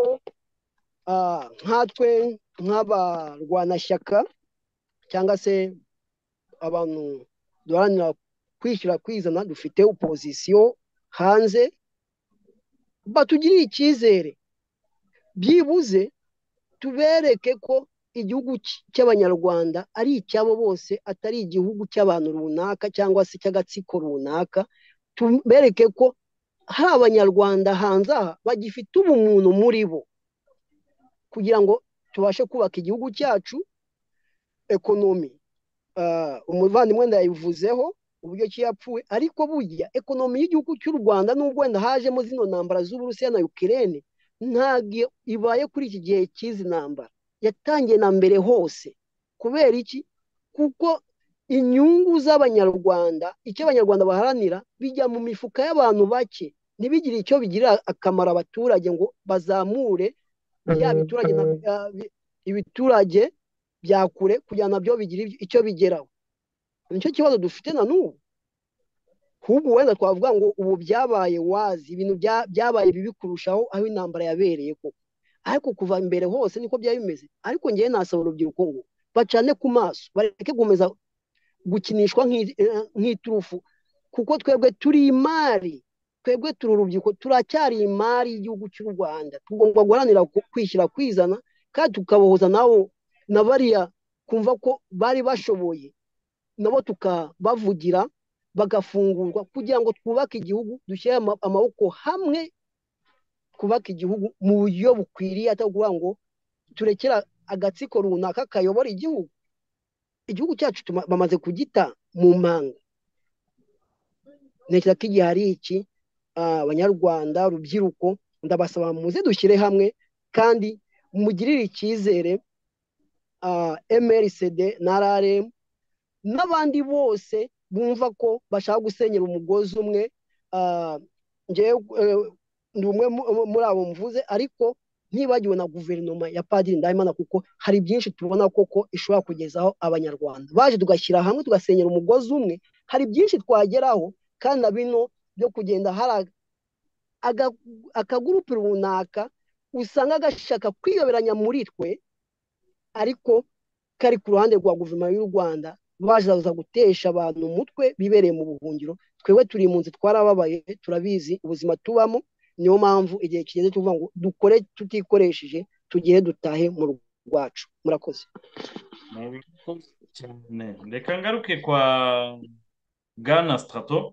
nkatwe nk'abarwanashyaka cyangwa se abantu duharanira kwishyura kwizana dufite opozisiyo hanze batugiriye icyizere byibuze tubereke ko igihugu cy'abanyarwanda ari icyabo bose atari igihugu cy'abantu runaka cyangwa se cy'agatsiko runaka tubereke ko hari abanyarwanda hanze aha bagifite ubumuntu muri bo kugira ngo tubashe kubaka igihugu cyacu ekonomi umuvandimwe ndayivuzeho uburyo ki yapfuye ariko burya ekonomi y'igihugu cy'u Rwanda nubwo wenda hajemo zino ntambara z'Uburusiya na Ukraine ntabwo ibaye kuri iki gihe cy'izi ntambara yatangiye na mbere hose kubera iki kuko inyungu z'abanyarwanda icyo abanyarwanda baharanira bijya mu mifuka y'abantu bake ntibigire icyo bigirira akamaro abaturage ngo bazamure bya biturage ibiturage bya kure kugira nabyo bigira icyo bigeraho nicyo kibazo dufite na n'ubu ahubwo wenda twavuga ngo ubu byabaye wazi ibintu byabaye bibi kurushaho aho intambara yabereye koko ariko kuva imbere hose niko byari bimeze. Ariko ngewe nasaba urubyiruko ngo bacane ku maso, bareke gukomeza gukinishwa nk'i- eh, nk'iturufu, kuko twebwe turi imari, twebwe turi urubyiruko, turacyari imari y'igihugu cy'u Rwanda. Tugomba guharanira ku- kwishyira kwizana, kandi tukabohoza nabo na bariya kumva ko bari bashoboye, nabo tukabavugira bagafungurwa, kugira ngo twubake igihugu, dushyire ama- amaboko hamwe, twubake igihugu mu buryo bukwiriye, atari ukuvuga ngo turekera agatsiko runaka kayobora igihugu. Igihugu cyacu tuma- bamaze kugita mu manga. Ntekereza ko igihe hari iki, ah, abanyarwanda, urubyiruko, ndabasaba muze dushyire hamwe, kandi mugirire icyizere ah, M R C D na R R M n'abandi bose bumva ko bashaka gusenyera umugozi umwe. ah, njyewe eh, ndi umwe mu- muri abo mvuze, ariko ntibagiwe na guverinoma ya Padiri Ndahimana, kuko hari byinshi tubona koko ishobora kugezaho abanyarwanda. Baje tugashyira hamwe tugasenyera umugozi umwe, hari byinshi twageraho, kandi na bino byo kugenda hari aga- akagurupe runaka usanga gashaka kwiyoberanya muri twe, ariko kari ku ruhande rwa guverinoma y'u Rwanda, bazaza gutesha abantu umutwe bibereye mu buhungiro. Twebwe turi impunzi, twarababaye, turabizi ubuzima tubamo. Niyo mpamvu igihe kigeze tuvuga ngo dukore tutikoresheje, tugere dutahe mu rugo rwacu. Murakoze. Murakoze cyane. Reka ngaruke kwa Bwana Strato.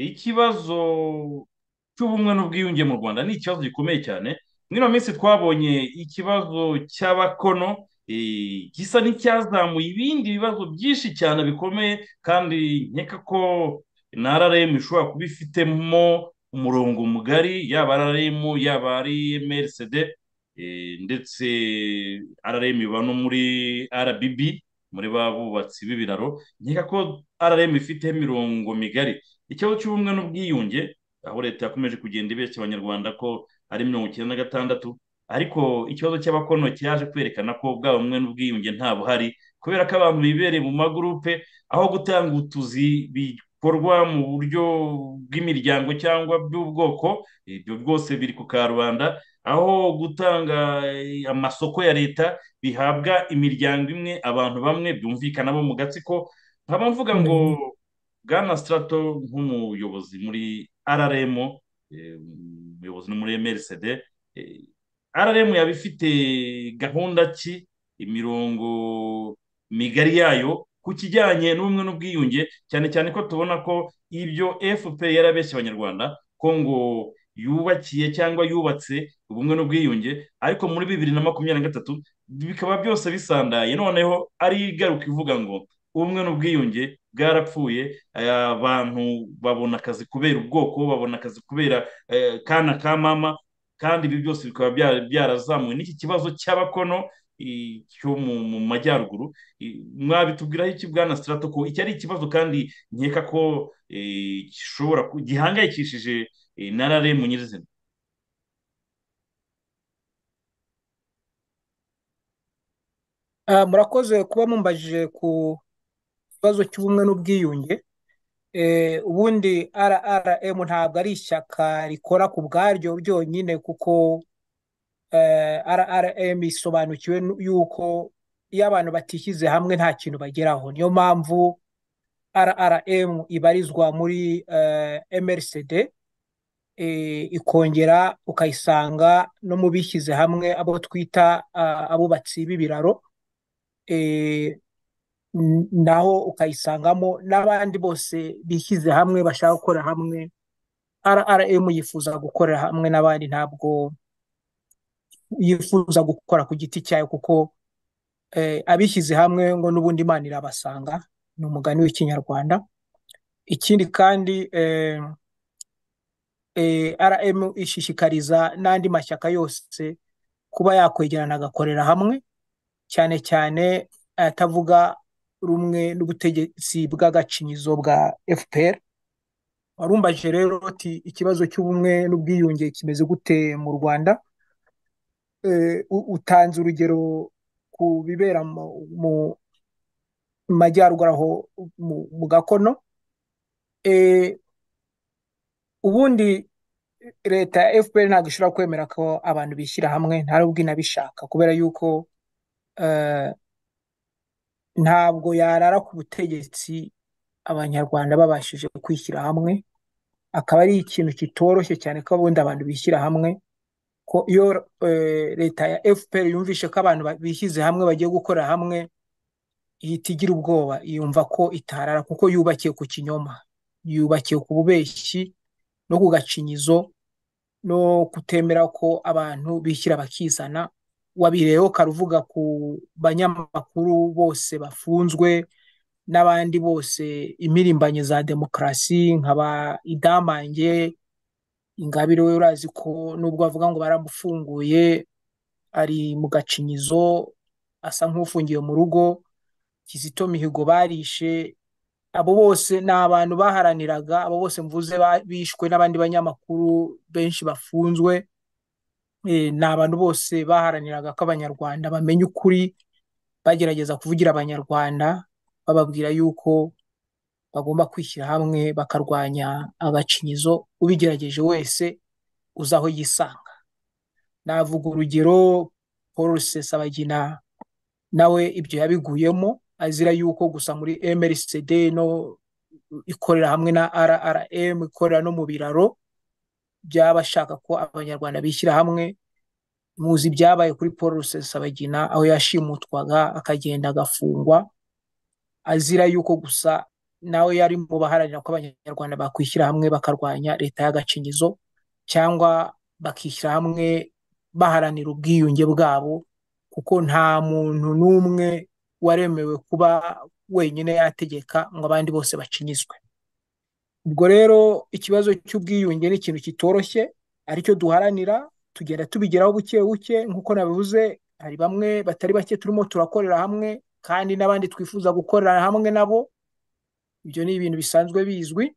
Ikibazo cy'ubumwe n'ubwiyunge mu Rwanda ni ikibazo gikomeye cyane. Mwino minsi twabonye ikibazo cy'abakono eh, gisa n'icyazamuye ibindi bibazo byinshi cyane bikomeye, kandi nkeka ko na R R M ishobora kuba ifitemo umurongo mugari, yaba R R M yaba ari M R C D, eh, ndetse R R M iba no muri R B B, muri ba bubatsi b'ibiraro. Nkeka ko R R M ifiteho imirongo migari. Ikibazo cy'ubumwe n'ubwiyunge, aho leta yakomeje kugenda ibeshya abanyarwanda ko ari mirongo icyenda na gatandatu, ariko ikibazo cy'abakono cyaje kwerekana ko bwa bumwe n'ubwiyunge nta buhari, kubera ko abantu bibereye mu magurupe, aho gutanga utuzi bikorwa mu buryo bw'imiryango cyangwa by'ubwoko, ibyo byose biri ku karubanda, aho gutanga eh, amasoko ya leta bihabwa imiryango imwe, abantu bamwe byumvikana bo mu gatsiko. Nkaba mvuga ngo Mm. Bwana Strato nk'umuyobozi muri R R M, eh, umuyobozi no muri M R C D, eh, R R M yaba ifite gahunda ki, imirongo migari yayo ku kijyanye n'ubumwe n'ubwiyunge, cyane cyane ko tubona ko ibyo F P R yarabeshye abanyarwanda ko ngo yubakiye cyangwa yubatse ubumwe n'ubwiyunge, ariko muri bibiri na makumyabiri na gatatu bikaba byose bisandaye, noneho ari igaruka ivuga ngo ubumwe n'ubwiyunge bwarapfuye, eh, abantu babona akazi kubera ubwoko, babona akazi kubera eh, kana ka mama, kandi ibi byose bikaba byara- byarazamuwe n'iki kibazo cy'abakono i- cyo mu mu majyaruguru. I- mwabitubwiraho iki Bwana Strato, ko iki ari ikibazo kandi nkeka ko eh, gishobora ku- gihangayikishije eh, na R R M nyirizina? Ah, murakoze kuba mumbajije ku kibazo cy'ubumwe n'ubwiyunge. Eh, ubundi R R M ntabwo ari ishyaka rikora ku bwaryo byonyine, kuko eh, R R M isobanukiwe nu- yuko iyo abantu batishyize hamwe nta kintu bageraho. Niyo mpamvu R R M ibarizwa muri eh, M R C D, eh, ikongera ukayisanga no mu bishyize hamwe, abo twita ah, abubatsi b'ibiraro, eh, n- naho ukayisangamo n'abandi bose bishyize hamwe bashaka gukora hamwe. R R M yifuza gukorera hamwe n'abandi, ntabwo yifuza gukora ku giti cyayo, kuko eh, abishyize hamwe ngo n'ubundi Imana irabasanga, ni umugani w'ikinyarwanda. Ikindi kandi eh, eh, R R M ishishikariza n'andi mashyaka yose kuba yakwegerana agakorera hamwe, cyane cyane atavuga rumwe n'ubutegetsi bw'agacinyizo bwa F P R. Warumbaje rero ati ikibazo cy'ubumwe n'ubwiyunge kimeze gute mu Rwanda? Eh, u- utanze urugero ku bibera mu mu majyaruguru aho mu, mu Gakono. Eh, ubundi leta ya F P R ntabwo ishobora kwemera ko abantu bishyira hamwe nta n'ubwo inabishaka kubera yuko eh, ntabwo yarara ku butegetsi abanyarwanda babashije kwishyira hamwe, akaba ari ikintu kitoroshye cyane ko ubundi abantu bishyira hamwe, ko iyo eh, leta ya F P R yumvishe ko abantu ba- bishyize hamwe bagiye gukorera hamwe ihita igira ubwoba, yumva ko itarara kuko yubakiye ku kinyoma, yubakiye ku bubeshyi no ku gacinyizo no kutemera ko abantu bishyira bakizana. Wabireho karuvuga ku banyamakuru bose bafunzwe n'abandi bose impirimbanyi za demokarasi nkaba Idamange Ingabire, we urazi ko nubwo bavuga ngo baramufunguye ari mu gacinyizo asa nk'ufungiwe mu rugo. Kizito Mihigo barishe, abo bose ni abantu baharaniraga, abo bose mvuze ba- bishwe n'abandi banyamakuru benshi bafunzwe. Eh, ni abantu bose baharaniraga ko abanyarwanda bamenya ukuri, bagerageza kuvugira abanyarwanda bababwira yuko bagomba kwishyira hamwe bakarwanya agacinyizo, ubigerageje wese uzi aho yisanga. Navuga urugero Paul Rusesabagina, nawe ibyo yabiguyemo azira yuko gusa muri M R C D no ikorera hamwe na R R M, ikorera no mu biraro byaba ashaka ko abanyarwanda bishyira hamwe. Muzi ibyabaye kuri Paul Rusesabagina aho yashimutwaga akagenda agafungwa azira yuko gusa nawe yari mu baharanira ko abanyarwanda bakwishyira hamwe bakarwanya leta y'agacinyizo cyangwa bakishyira hamwe baharanira ubwiyunge bwabo, kuko nta muntu n'umwe waremewe kuba wenyine yategeka ngo abandi bose bacinyizwe. Ubwo rero ikibazo cy'ubwiyunge ni ikintu kitoroshye, aricyo duharanira, tugenda tubigeraho buke buke. Nk'uko nabivuze, hari bamwe batari bake turimo turakorera hamwe kandi n'abandi twifuza gukorera hamwe nabo, ibyo ni ibintu bisanzwe bizwi.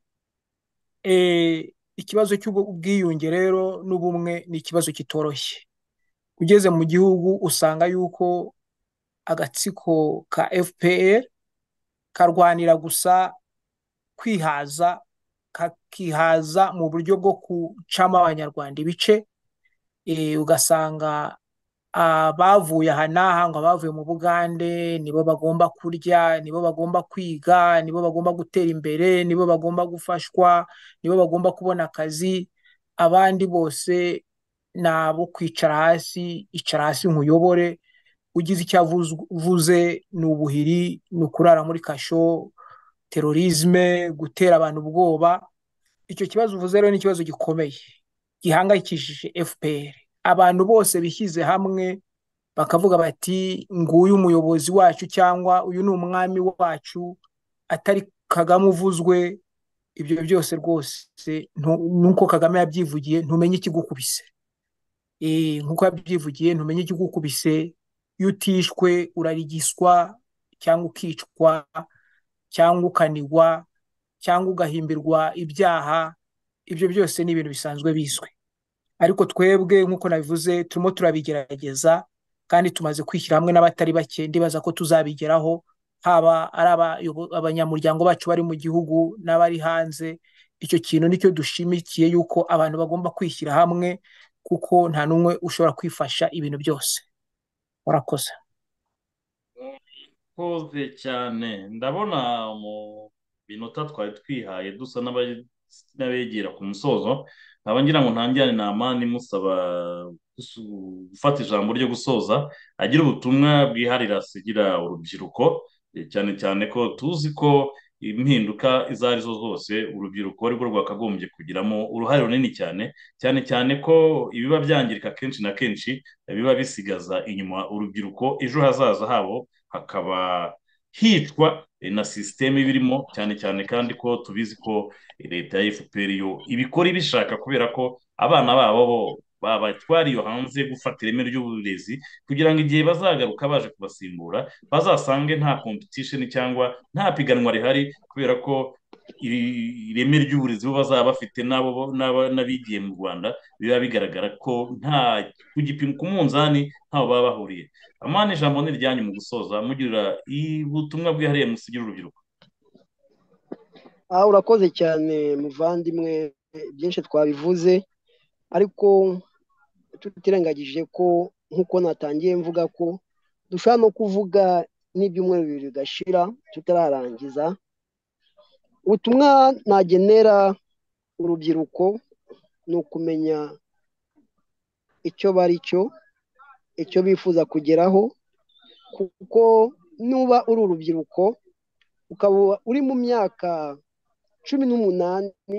E, ikibazo cy'ubwiyunge rero n'ubumwe ni ikibazo kitoroshye. Ugeze mu gihugu usanga yuko agatsiko ka F P R karwanira gusa kwihaza, kakihaza mu buryo bwo gucamo abanyarwanda ibice. E, ugasanga abavuye aha n'aha ngo abavuye mu Bugande nibo bagomba kurya, nibo bagomba kwiga, nibo bagomba gutera imbere, nibo bagomba gufashwa, nibo bagomba kubona akazi. Abandi bose ni abo kwicara hasi, icara hasi nkuyobore, ugize icyo avuze ni ubuhiri, ni ukurara muri kasho, terorisme, gutera abantu ubwoba. Icyo kibazo uvuze rero ni ikibazo gikomeye gihangayikishije F P R. Abantu bose bishyize hamwe bakavuga bati nguyu umuyobozi wacu cyangwa uyu ni umwami wacu, atari Kagame uvuzwe, ibyo byose rwose nuko Kagame yabyivugiye ntumenye ikigukubise. Eh, nkuko yabyivugiye ntumenye ikigukubise, iyo utishwe urarigiswa cyangwa ukicwa cyangwa ukanigwa cyangwa ugahimbirwa ibyaha. Ibyo byose ni ibintu bisanzwe bizwi, ariko twebwe nk'uko nabivuze turimo turabigerageza kandi tumaze kwishyira hamwe n'abatari bake. Ndibaza ko tuzabigeraho, haba ari abanyamuryango bacu bari mu gihugu n'abari hanze. Icyo kintu nicyo dushimikiye, yuko abantu bagomba kwishyira hamwe, kuko nta n'umwe ushobora kwifasha ibintu byose. Warakoze. Koze cyane. Ndabona mu binota twari twihaye dusa n'abegera ku musozo, nkaba ngira ngo ntangirane na Amani musaba gufata ijambo ryo gusoza, agira ubutumwa bwiharira asigira urubyiruko, cyane cyane ko tuzi ko impinduka izo ari zo zose urubyiruko ari rwo rwakagombye kugiramo uruhare runini cyane, cyane cyane ko ibiba byangirika kenshi na kenshi biba bisigaza inyuma urubyiruko, ejo hazaza habo hakaba hicwa na sisiteme ibirimo, cyane cyane kandi ko tubizi ko leta ya F P R yo ibikora ibishaka, kubera ko abana babo bo babatwara iyo hanze gufata ireme ry'uburezi, kugira ngo igihe bazagaruka baje kubasimbura bazasange nta competition cyangwa nta piganwa rihari, kubera ko ireme ry'uburezi bo bazaba bafite nabo n'abigiye mu Rwanda biba bigaragara ko nta ku gipimo ku munzani ntaho baba bahuriye. Amani, ijambo ni ryanyu mu gusoza, mugira ubutumwa bwihariye musigira urubyiruko. Ah, urakoze cyane muvandimwe, byinshi twabivuze. ariko tutirengagije ko nk'uko natangiye mvuga ko dushobora no kuvuga n'ibyumweru bibiri bigashira tutararangiza. Ubutumwa nagenera urubyiruko ni ukumenya icyo bari cyo, icyo bifuza kugeraho, kuko nuba uri urubyiruko ukaba uri mu myaka cumi n'umunani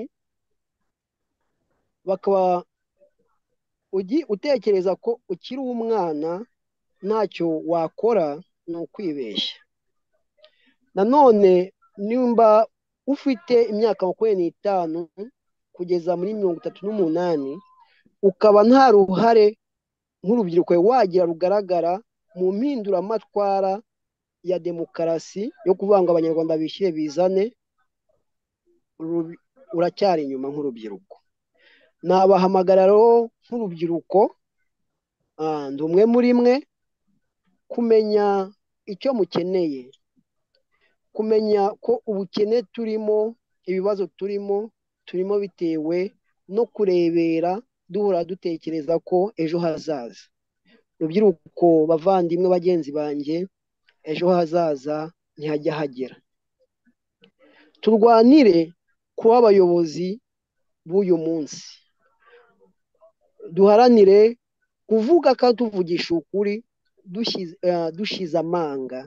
bakaba utekereza ko ukiri umwana ntacyo wakora, ni ukwibeshya. Nanone nimba ufite imyaka makumyabiri n'itanu kugeza muri mirongo itatu n'umunani ukaba nta ruhare nk'urubyiruko wagira rugaragara mu mpinduramatwara ya demokarasi yo kuvuga ngo abanyarwanda bishyire bizane, uracyari inyuma nk'urubyiruko. Nabahamagara rero nk'urubyiruko, ndi umwe muri mwe, kumenya icyo mukeneye, kumenya ko ubukene turimo, ibibazo turimo turimo bitewe no kurebera duhora dutekereza ko ejo hazaza. Urubyiruko bavandimwe bagenzi banjye, ejo hazaza ntihajya hagera. Turwanire kuba abayobozi b'uyu munsi, duharanire kuvuga kandi tuvugisha ukuri dushize amanga,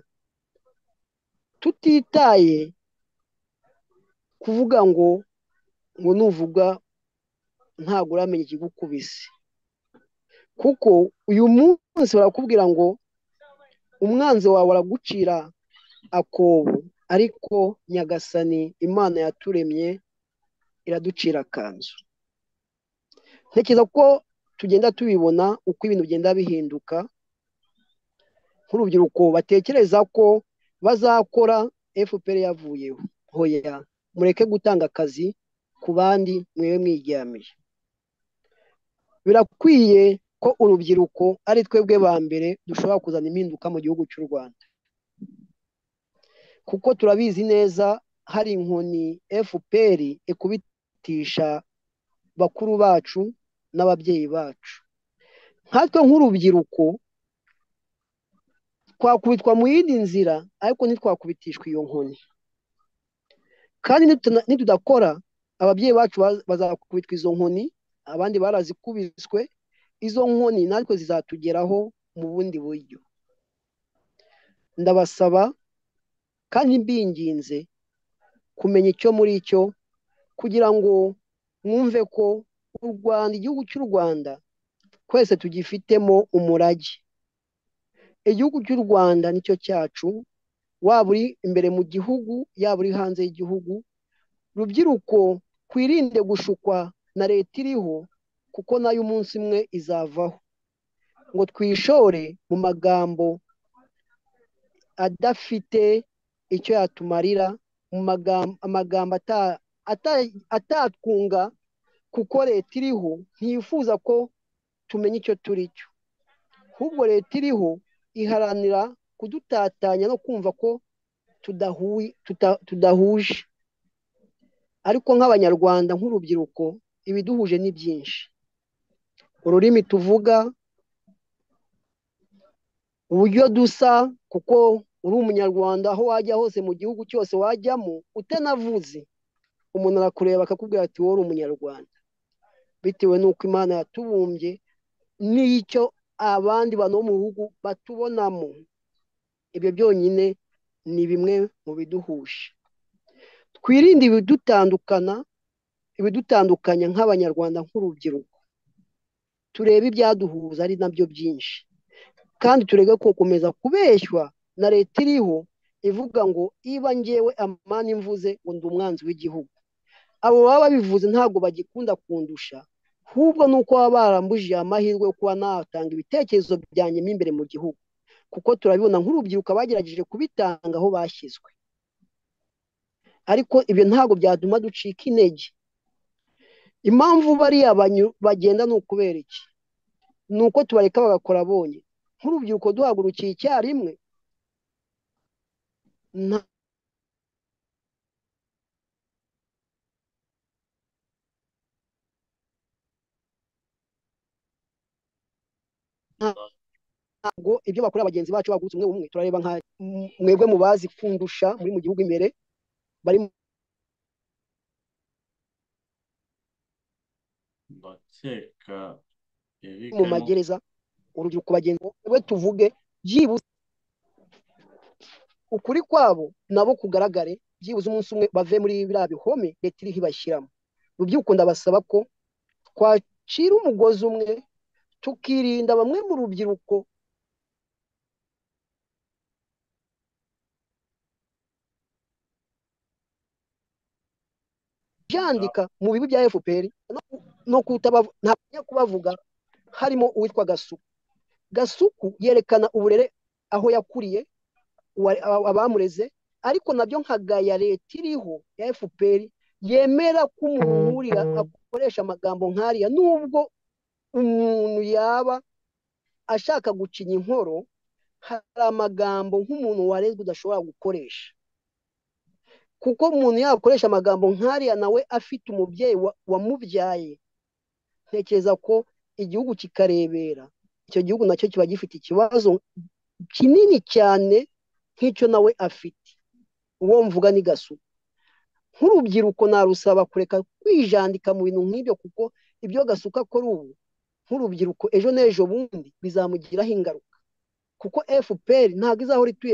tutitaye kuvuga ngo ngo nuvuga ntabwo uramenya ikigukubise, kuko uyu munsi barakubwira ngo umwanzi wawe aragucira akobo, ariko Nyagasani Imana yaturemye iraducira akanzu. Ntekereza ko tugenda tubibona uko ibintu bigenda bihinduka, nk'urubyiruko batekereza ko bazakora F P R yavuyeho. Hoya, mureke gutanga akazi ku bandi, mwewe mwiryamiye. Birakwiye ko urubyiruko ari twebwe ba mbere dushobora kuzana impinduka mu gihugu cy'u Rwanda, kuko turabizi neza hari inkoni F P R ikubitisha bakuru bacu n'ababyeyi bacu. Nkatwe nk'urubyiruko twakubitwa mu yindi nzira, ariko ntitwakubitishwa iyo nkoni. Kandi nitudakora, ababyeyi bacu bazakubitwa izo nkoni, abandi barazikubiswe, izo nkoni natwe zizatugeraho mu bundi buryo. Ndabasaba kandi mbinginze kumenya icyo muri cyo, kugira ngo mwumve ko u Rwanda, igihugu cy'u Rwanda twese tugifitemo umurage. Igihugu cy'u Rwanda nicyo cyacu, waba uri imbere mu gihugu, yaba uri hanze y'igihugu. Rubyiruko, twirinde gushukwa na leta iriho, kuko nayo umunsi umwe izavaho, ngo twishore mu magambo adafite icyo yatumarira, mu magambo atatwunga, kuko leta iriho ntiyifuza ko tumenya icyo turi cyo. Ahubwo leta iriho iharanira kudutatanya no kumva ko tudahuje. Ariko nk'abanyarwanda, nk'urubyiruko, ibiduhuje ni byinshi: ururimi tuvuga, uburyo dusa, kuko uri umunyarwanda aho wajya hose mu gihugu cyose wajyamo, utanavuze umuntu arakureba akakubwira ati wowe uri umunyarwanda, bitewe n'uko Imana yatubumbye n'icyo abandi bantu bo mu bihugu batubonamo. Ibyo byonyine ni bimwe mu biduhuje. Twirinde ibidutandukana, ibidutandukanya nk'abanyarwanda, nk'urubyiruko. Turebe ibyaduhuza ari nabyo byinshi, kandi tureke gukomeza kubeshywa na leta iriho ivuga ngo iba ngewe amani mvuze ngo ndi umwanzi w'igihugu. Abo baba babivuze ntabwo bagikunda kundusha, ahubwo nuko baba barambujije amahirwe yo kuba natanga ibitekerezo byanjye mo imbere mu gihugu, kuko turabibona nk'urubyiruko bagerageje kubitanga aho bashyizwe. Ariko ibyo ntabwo byatuma ducika intege. Impamvu bariya bagenda ni ukubera iki? Ni uko tubareka bagakora bonyine. Nk'urubyiruko duhagurukiye icyarimwe, ntabwo ibyo bakorera bagenzi bacu bagutse umwe umwe turareba nka mwebwe mu bazi kundusha muri mu gihugu imbere bari ndakeka Eric mu arimo magereza urubyiruko bagenzi we tuvuge byibuze ukuri kwabo nabo kugaragare byibuze umunsi umwe bave muri biriya bihome leta iriho ibashyiramo rubyiruko ndabasaba ko twacira umugozi umwe tukirinda bamwe mu rubyiruko byandika mu bibi bya F P R no kutabavu ntabwo kubavuga harimo uwitwa Gasuku Gasuku yerekana uburere aho yakuriye abamureze ariko nabyo nkagaya leta iriho ya F P R yemera ko umuntu nkuriya akoresha amagambo nkariya nubwo umuntu yaba ashaka gucinya inkoro hari amagambo nk'umuntu warezwe udashobora gukoresha kuko umuntu yakoresha amagambo nkariya nawe afite umubyeyi wamubyaye ntekereza ko igihugu kikarebera icyo gihugu nacyo kiba gifite ikibazo kinini cyane nk'icyo nawe afite uwo mvuga ni Gasuku nk'urubyiruko narusaba kureka kwijandika mu bintu nk'ibyo kuko ibyo Gasuku akora ubu nk'urubyiruko ejo n'ejo bundi bizamugiraho ingaruka kuko F P R ntabwo izahora ituye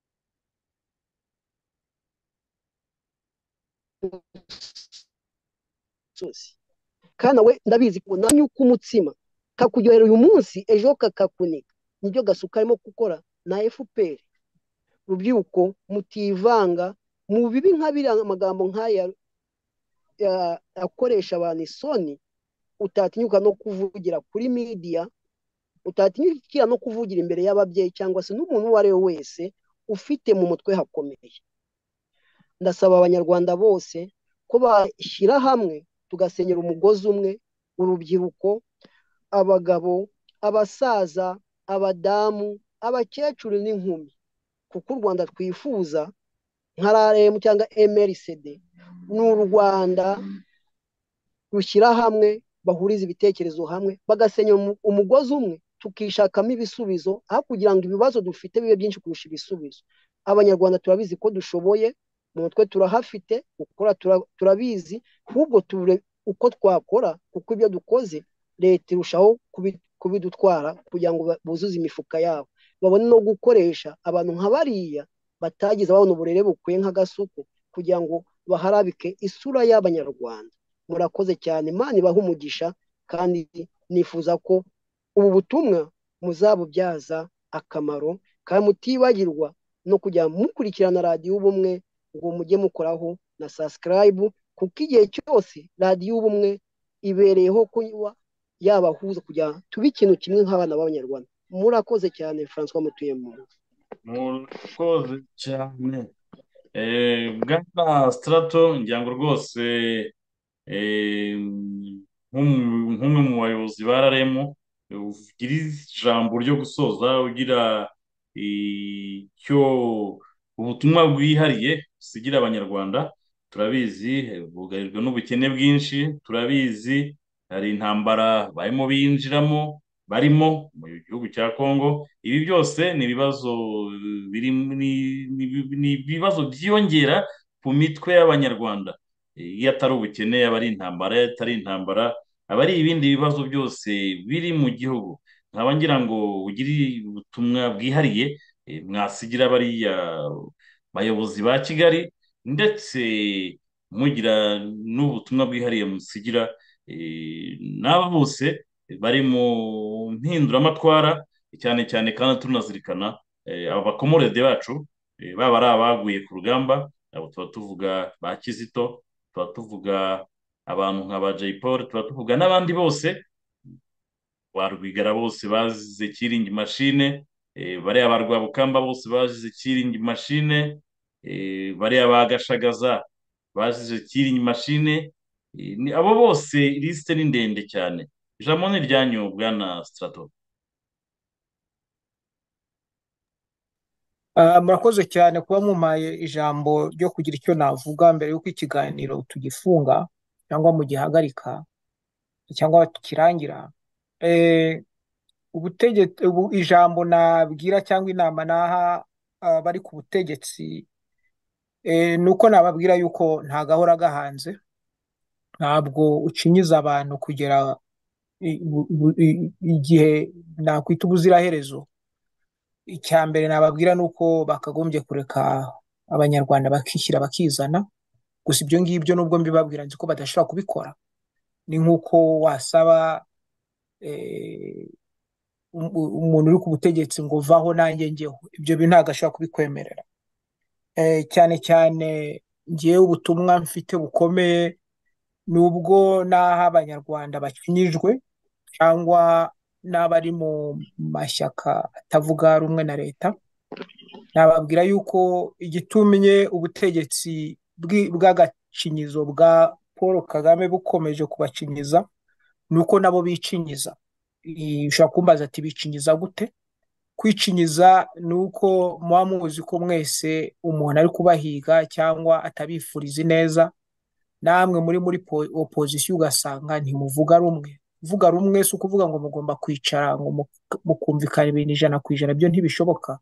nk'umusozi kandi nawe ndabizi ko namye uko umutsima kakuryohera uyu munsi ejo kakakunika nibyo Gasuku arimo gukora na F P R rubyiruko mutivanga mu bibi nka biriya amagambo nk'aya akoresha abantu isoni utatinyuka no kuvugira kuri media utatinyuka no kuvugira imbere y'ababyeyi cyangwa se n'umuntu uwo ari we wese ufite mu mutwe hakomeye ndasaba abanyarwanda bose ko bashyira hamwe tugasenyera umugozi umwe urubyiruko abagabo abasaza abadamu abakecuru n'inkumi kuko u Rwanda twifuza nka R R M cyangwa M R C D ni u Rwanda rushyira hamwe bahuriza ibitekerezo hamwe bagasenya umugozi umwe tukishakamo ibisubizo aho kugira ngo ibibazo dufite bibe byinshi kurusha ibisubizo abanyarwanda turabizi ko dushoboye mu mutwe turahafite gukora turabizi ahubwo ture uko twakora kuko ibyo dukoze leta irushaho kubidutwara kugira ngo buzuze imifuka yabo babone no gukoresha abantu nka bariya batagize babona uburere bukwiye nka Gasuku kugira ngo baharabike isura y'abanyarwanda murakoze cyane Imana ibahe umugisha kandi nifuza ko ubu butumwa muzabubyaza akamaro kandi mutibagirwa no kujya mukurikirana radiyo ubumwe ngo mujye mukoraho na subscribe kuko igihe cyose radiyo ubumwe ibereyeho kuba yabahuza kugira tube ikintu kimwe nk'abana b'abanyarwanda murakoze cyane François Mutuyemo murakoze cyane bwana Strato ngira ngo rwose nk'umwe mu bayobozi ba R R M ugira ijambo ryo gusoza ugira icyo ubutumwa bwihariye usigira abanyarwanda turabizi bugarijwe n'ubukene bwinshi turabizi hari intambara barimo binjiramo barimo mu gihugu cya Congo ibi byose ni ibibazo biri ni ibibazo byiyongera ku mitwe y'abanyarwanda iyo atari ubukene aba ari intambara iyo atari intambara aba ari ibindi bibazo byose biri mu gihugu nkaba ngira ngo ugire ubutumwa bwihariye mwasigira bariya bayobozi ba Kigali ndetse mugira n'ubutumwa bwihariye musigira n'aba bose bari mu mpinduramatwara cyane cyane kandi tunazirikana aba bakomorede bacu baba ari abaguye ku rugamba abo tuba tuvuga ba Kizito tuba tuvuga abantu nka ba Jay Paul tuba tuvuga n'abandi bose ba Rwigara bose bazize Kiringi machine bariya ba Rwabukamba bose bazize Kiringi machine bariya ba Gashagaza bazize Kiringi machine abo bose lisite ni ndende cyane ijambo ni ryanyu bwana Strato murakoze cyane kuba mumpaye ijambo ryo kugira icyo navuga mbere y'uko ikiganiro tugifunga cyangwa mugihagarika cyangwa tukirangira ubutegetsi ubu ijambo nabwira cyangwa inama naha abari ku butegetsi, eh, ni uko nababwira yuko nta gahora gahanze, ntabwo ucinyiza abantu kugera i- u- u- i- igihe nakwita ubuziraherezo. Icya mbere nababwira ni uko bakagombye kureka abanyarwanda bakishyira bakizana. Gusa ibyo ngibyo nubwo mbibabwira nzi ko badashobora kubikora. Ni nk'uko wasaba eh, um- um- umuntu uri ku butegetsi ngo vaho nanjye njyeho, ibyo bintu ntabwo ashobora kubikwemerera. Eh, cyane cyane ngewe ubutumwa mfite bukomeye, nubwo n'aho abanyarwanda bacinyijwe cyangwa n'abari mu mashyaka atavuga rumwe na leta, nababwira yuko igitumye ubutegetsi bw'i- bw'agacinyizo bwa Paul Kagame bukomeje kubacinyiza ni uko nabo bicinyiza. I- ushobora kumbaza ati bicinyiza gute? Kwicinyiza ni uko muba muzi ko mwese umuntu ari kubahiga cyangwa atabifuriza ineza, namwe muri muri po- opozisiyo ugasanga ntimuvuga rumwe. Kuvuga rumwe si ukuvuga ngo mugomba kwicara ngo mu- mukumvikana ibintu ijana ku ijana, byo ntibishoboka.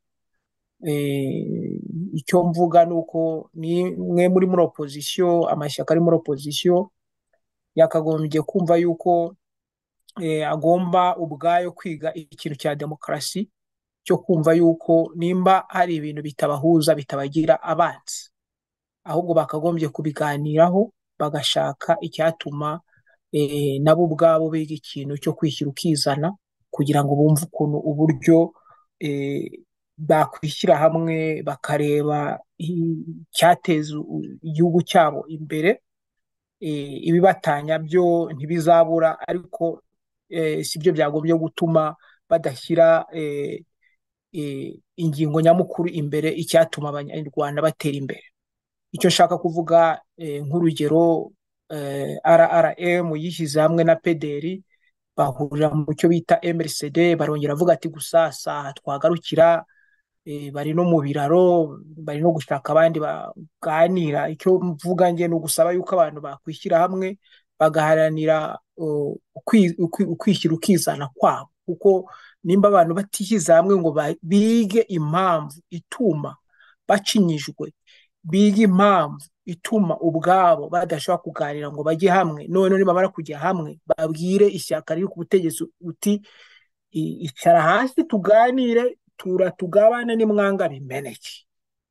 Eh, icyo mvuga ni uko ni mwe muri muri opozisiyo, amashyaka ari muri opozisiyo yakagombye kumva yuko eh, agomba ubwayo kwiga ikintu cya demokarasi, cyo kumva yuko nimba hari ibintu bitabahuza bitabagira abanzi, ahubwo bakagombye kubiganiraho bagashaka icyatuma eh, nabo ubwabo biga ikintu cyo kwishyira ukizana, kugira ngo bumve ukuntu uburyo eh, bakwishyira hamwe bakareba i- icyateza u- igihugu cyabo imbere. Eh, ibibatanya byo ntibizabura, ariko eh, si byo byagombye gutuma badashyira eh, eh, ingingo nyamukuru imbere, icyatuma abanyarwanda batera imbere. Icyo nshaka kuvuga eh, nk'urugero, eh, R R M yishyize hamwe na P D R bahurira mu cyo bita M R C D, barongera avuga ati gusa saha twagarukira, eh, bari no mu biraro, bari no gushaka abandi baganira. Icyo mvuga njye ni ugusaba yuko abantu bakwishyira hamwe bagaharanira uh, ukwi- ukwi- ukwishyira ukizana kwabo, kuko nimba abantu batishyize hamwe ngo ba- bige impamvu ituma bacinyijwe, biga impamvu ituma ubwabo badashobora kuganira ngo bajye hamwe, none nibamara kujya hamwe babwire ishyaka riri ku butegetsi uti "I- icara hasi tuganire, tura tugabane nimwanga bimeneke."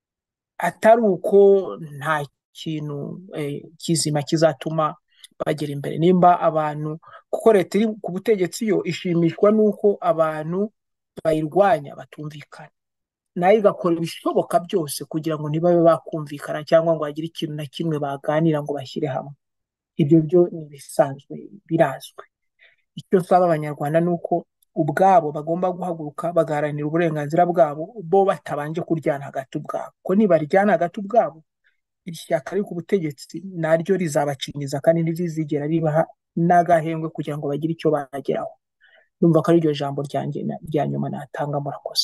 Atari uko nta kintu eh, kizima kizatuma bagera imbere. Nimba abantu, kuko leta iri ku butegetsi yo ishimishwa n'uko abantu bayirwanya batumvikana, nayo igakora ibishoboka byose kugira ngo ntibabe bakumvikana cyangwa ngo hagire ikintu na kimwe baganira ngo bashyire hamwe. Ibyo byo ni ibisanzwe birazwi. Icyo nsaba abanyarwanda ni uko ubwabo bagomba guhaguruka bagaharanira uburenganzira bwabo, bo batabanje kuryana hagati ubwabo, ko nibaryana hagati ubwabo iri shyaka riri ku butegetsi naryo rizabacinyiza kandi ntirizigera ribaha n'agahengwe kugira ngo bagire icyo bageraho. Numva ko ari ryo jambo ryanjye na- rya nyuma natanga. Murakoze.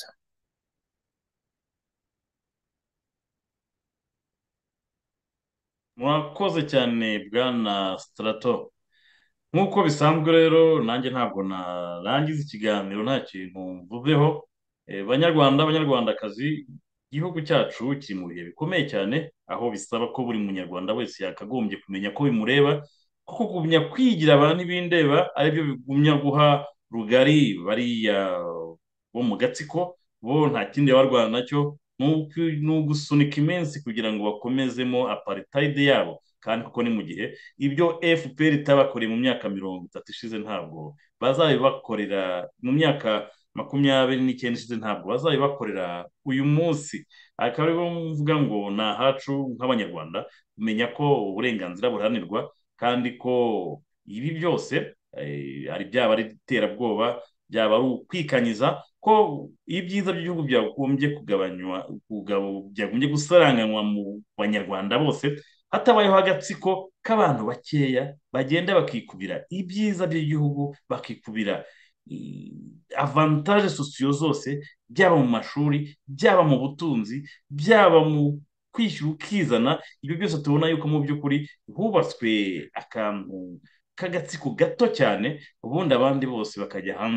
murakoze cyane bwana Strato. nk'uko bisanzwe rero nanjye ntabwo narangiza ikiganiro nta kintu mvuzeho. Eh, banyarwanda banyarwandakazi, igihugu cyacu kiri mu bihe bikomeye cyane, aho bisaba ko buri munyarwanda wese yakagombye kumenya ko bimureba, kuko kugumya kwigira abantu ntibindeba aribyo bigumya guha rugari bariya bo mu gatsiko. Bo nta kindi baba barwana nacyo, ni uku- ni ugusunika iminsi kugira ngo bakomezemo apartheid yabo, kandi kuko ni mu gihe ibyo F P R itabakoreye mu myaka mirongo itatu ishize ntabwo bazabibakorera mu myaka makumyabiri n'icyenda ishize, ntabwo bazabibakorera uyu munsi. akaba aribo mvuga ngo ni ahacu nk'abanyarwanda kumenya ko uburenganzira buharanirwa, kandi ko ibi byose eh, ari byaba ari iterabwoba, byaba ari ukwikanyiza, ko ibyiza by'igihugu byagombye kugabanywa, kugabo- byagombye gusaranganywa mu banyarwanda bose, hatabayeho agatsiko k'abantu bakeya bagenda bakikubira ibyiza by'igihugu, bakikubira i- avantage sosiyo zose, byaba mu mashuri, byaba mu butunzi, byaba mu kwishyura ukizana. Ibyo byose tubona yuko mu by'ukuri hubatswe akantu k'agatsiko gato cyane, ubundi abandi bose bakajya hanze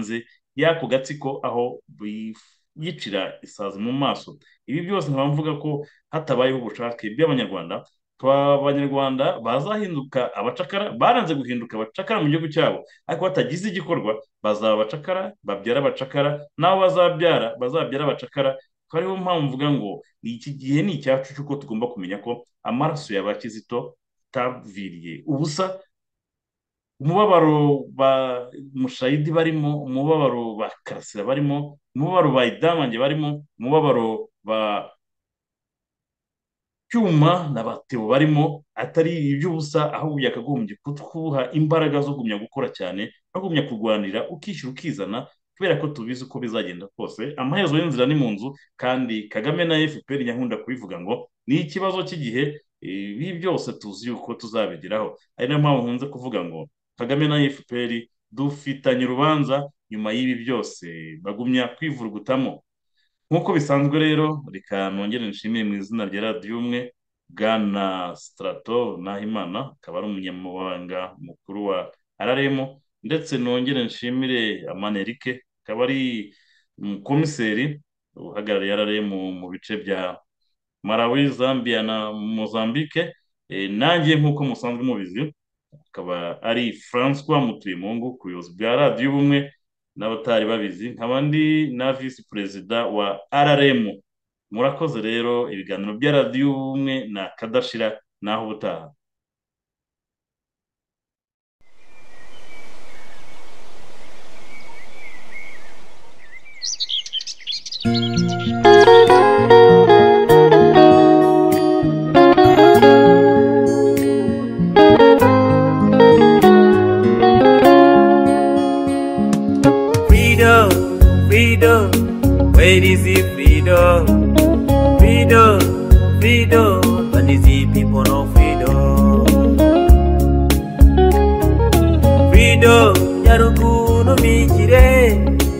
y'ako gatsiko aho yicira isazi mu maso. Ibi byose nkaba mvuga ko hatabayeho ubushake bw'abanyarwanda, abanyarwanda bazahinduka abacakara, baranze guhinduka abacakara mu gihugu cyabo, ariko batagize igikorwa bazaba abacakara, babyara abacakara, nabo bazabyara bazabyara abacakara. Ariyo mpamvu mvuga ngo iki gihe ni icyacu cy'uko tugomba kumenya ko amaraso ya ba Kizito ataviriye ubusa. Umubabaro ba Mushayidi barimo, umubabaro ba Karasira barimo, umubabaro ba Idamange barimo, umubabaro ba Cyuma na Batebo barimo, atari iby'ubusa, ahubwo yakagombye kutwuha imbaraga zo gumya gukora cyane, no gumya kurwanira ukishyura ukizana, kubera ko tubizi uko bizagenda kose. Amaherezo y'inzira ni mu nzu, kandi Kagame na F P R nyankunda kubivuga ngo ni ikibazo cy'igihe. Ibi byose tuzi yuko tuzabigeraho, ari nayo mpamvu nkunze kuvuga ngo Kagame na F P R dufitanye urubanza nyuma y'ibi byose bagumya kwivurugutamo. Nk'uko bisanzwe rero, reka nongere nshimire mu izina rya radiyo umwe Bwana Strato Nahimana, akaba ari umunyamabanga mukuru wa R R M, ndetse nongere nshimire Amanerike, akaba ari umukomiseri uhagarariye R R M mu bice bya Malawi, Zambia na Mozambique. E, nanjye nk'uko musanzwe mubizi, akaba ari Francois Mutuyemungu ku buyobozi bwa radiyo ubumwe, n'abatari babizi nkaba ndi na visi perezida wa R R M. Murakoze rero, ibiganiro bya radiyo ubumwe na kadashira, naho ubutaha. Freedom, where is the freedom? Freedom, freedom, but is the people no freedom? Freedom, yarukuno mikire,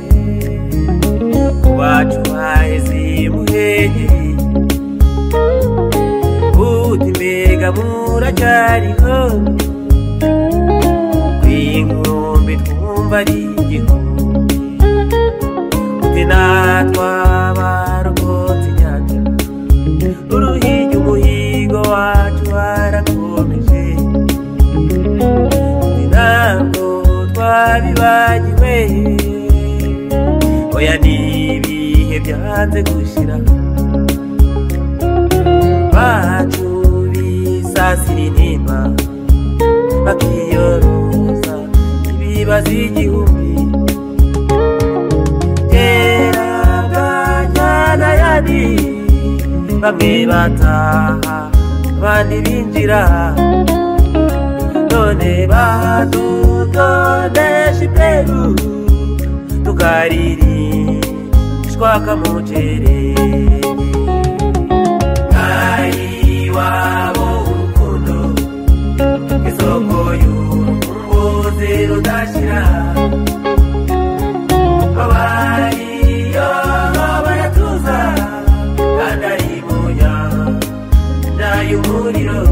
wacu haizi muhege, uti mega murachariho, kwinkumbi twumva igihu. Natwa barokotse inyanja, uruhiga umuhigo wacu warakomeje, ntabwo twabibagiwe, oya n'ibihe byanze gushira, bacu bisasira intimba, bakiyoroza ibibazo igihumbi. Bamwe bataha abandi binjira, none badutondesha iperu, tukaririshwa kamucerere. Ari wabo urukundo, isoko y'urukumbuzi rudashira, abariyo baratuza, kandi ari umuriro,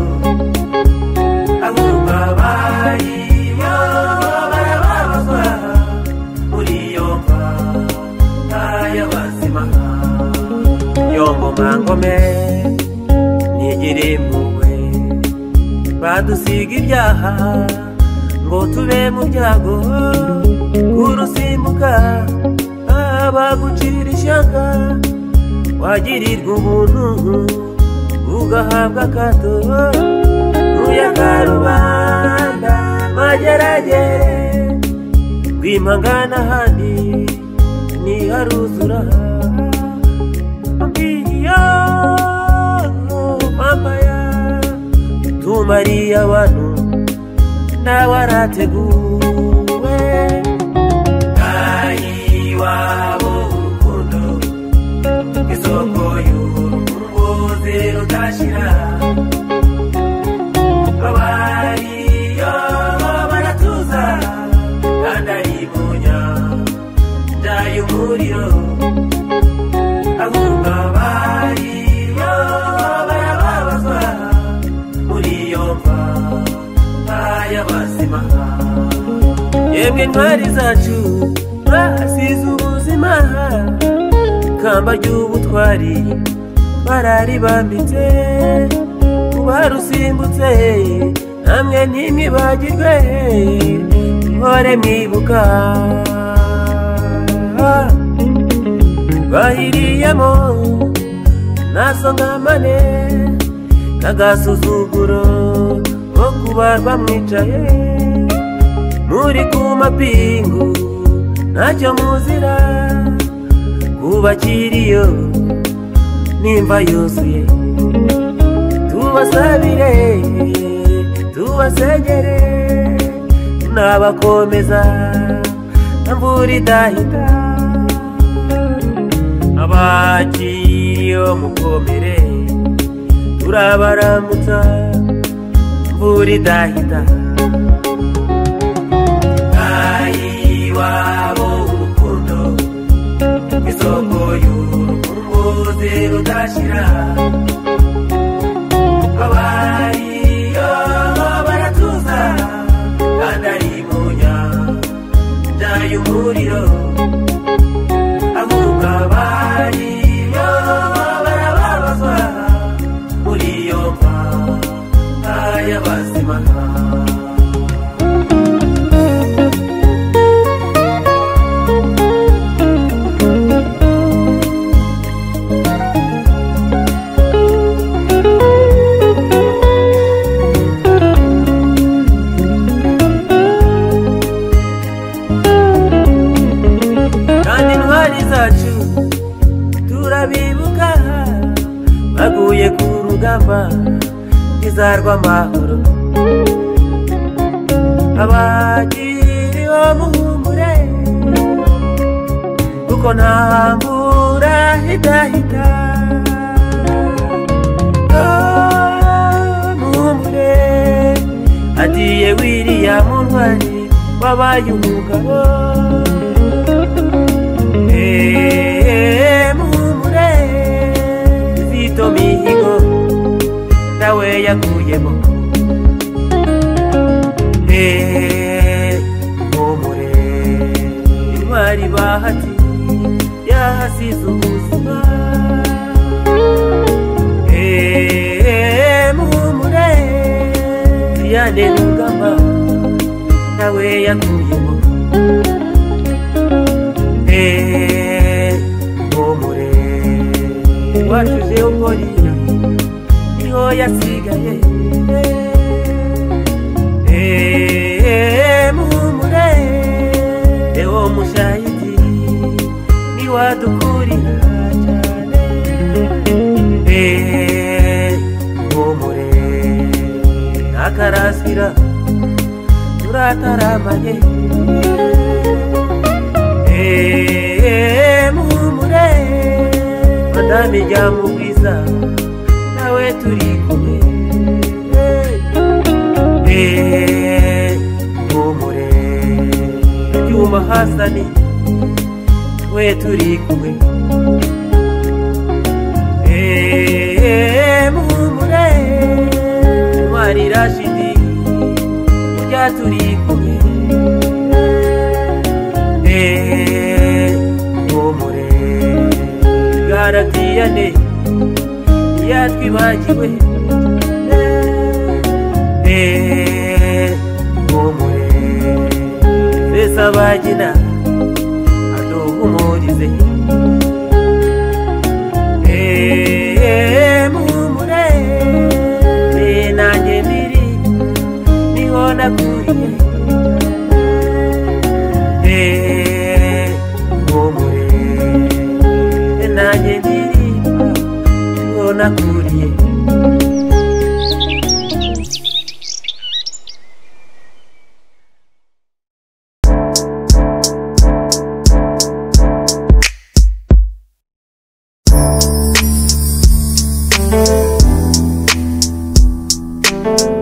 abumva bariyo barababazwa, muri iyo mva y'abazima. Yombo mangome nigire impuhwe, badusiga ibyaha ngo tube mu byago, kurusimbuka abagucira ishyaka, wagirirwa ubuntu ugahabwa akato, uyaga rubanda mageragere, rwimangana handi niharuzura. Mbiyo mambaya tumariye abantu n'abarateguwe, ari wabo urukundo, isoko y'urukumbuzi rudashira, abariyo baratuza, kandi ari munya y'umuriro, abumva bariyo barababazwa, muri iyo mva y'abazima. Yemwe ntwari zacu basize ubuzima ikamba ry'ubutwari bararibambitse kuba rusimbutse namwe ntimwibagirwe muhore mwibuka bahiriyemo naso nkamane n'agasuzuguro ko kubarwa mwicaye muri ku mapingu ntacyo muzira kubakiriyo nimba yuzuye tubasabire tubasengere tunabakomeza imvura idahita abakiriyo mukomere turabaramutsa imvura idahita ayiwabo urukundo isoko y'urukumbuzi rudashira abariyo baratuza kandi ari munya y'umuriro avuga abariyo barababazwa muri iyo mva y'abazima turabibuka baguye ku rugamba izarwa amahoro abagiriwe muhumure kuko nta mvura idahita muhumure agiye wiriya mu ntwari wabaye umugabo muhumure zito mihigo nawe yakuyemo muhumure intwari bahati yahasize ubuzima muhumure ziyane n'urugamba nawe yakuyemo muhumure wacuje umuriro niho yasigaye muhumure ewo mushayidi niwadukurira cyane muhumure akarasira turataramanye muhumure madame Jamubwiza nawe turi kumwe muhumure Juma Hasani we turi kumwe muhumure Mwari Rashidi ya turi kumwe muhumure garatiyane yatwibagiwe muhumure besa bagina aduhumurize muhumure nanjye ndiri niho nakuriye muhumure nanjye ndiri niho nakuriye Thank you.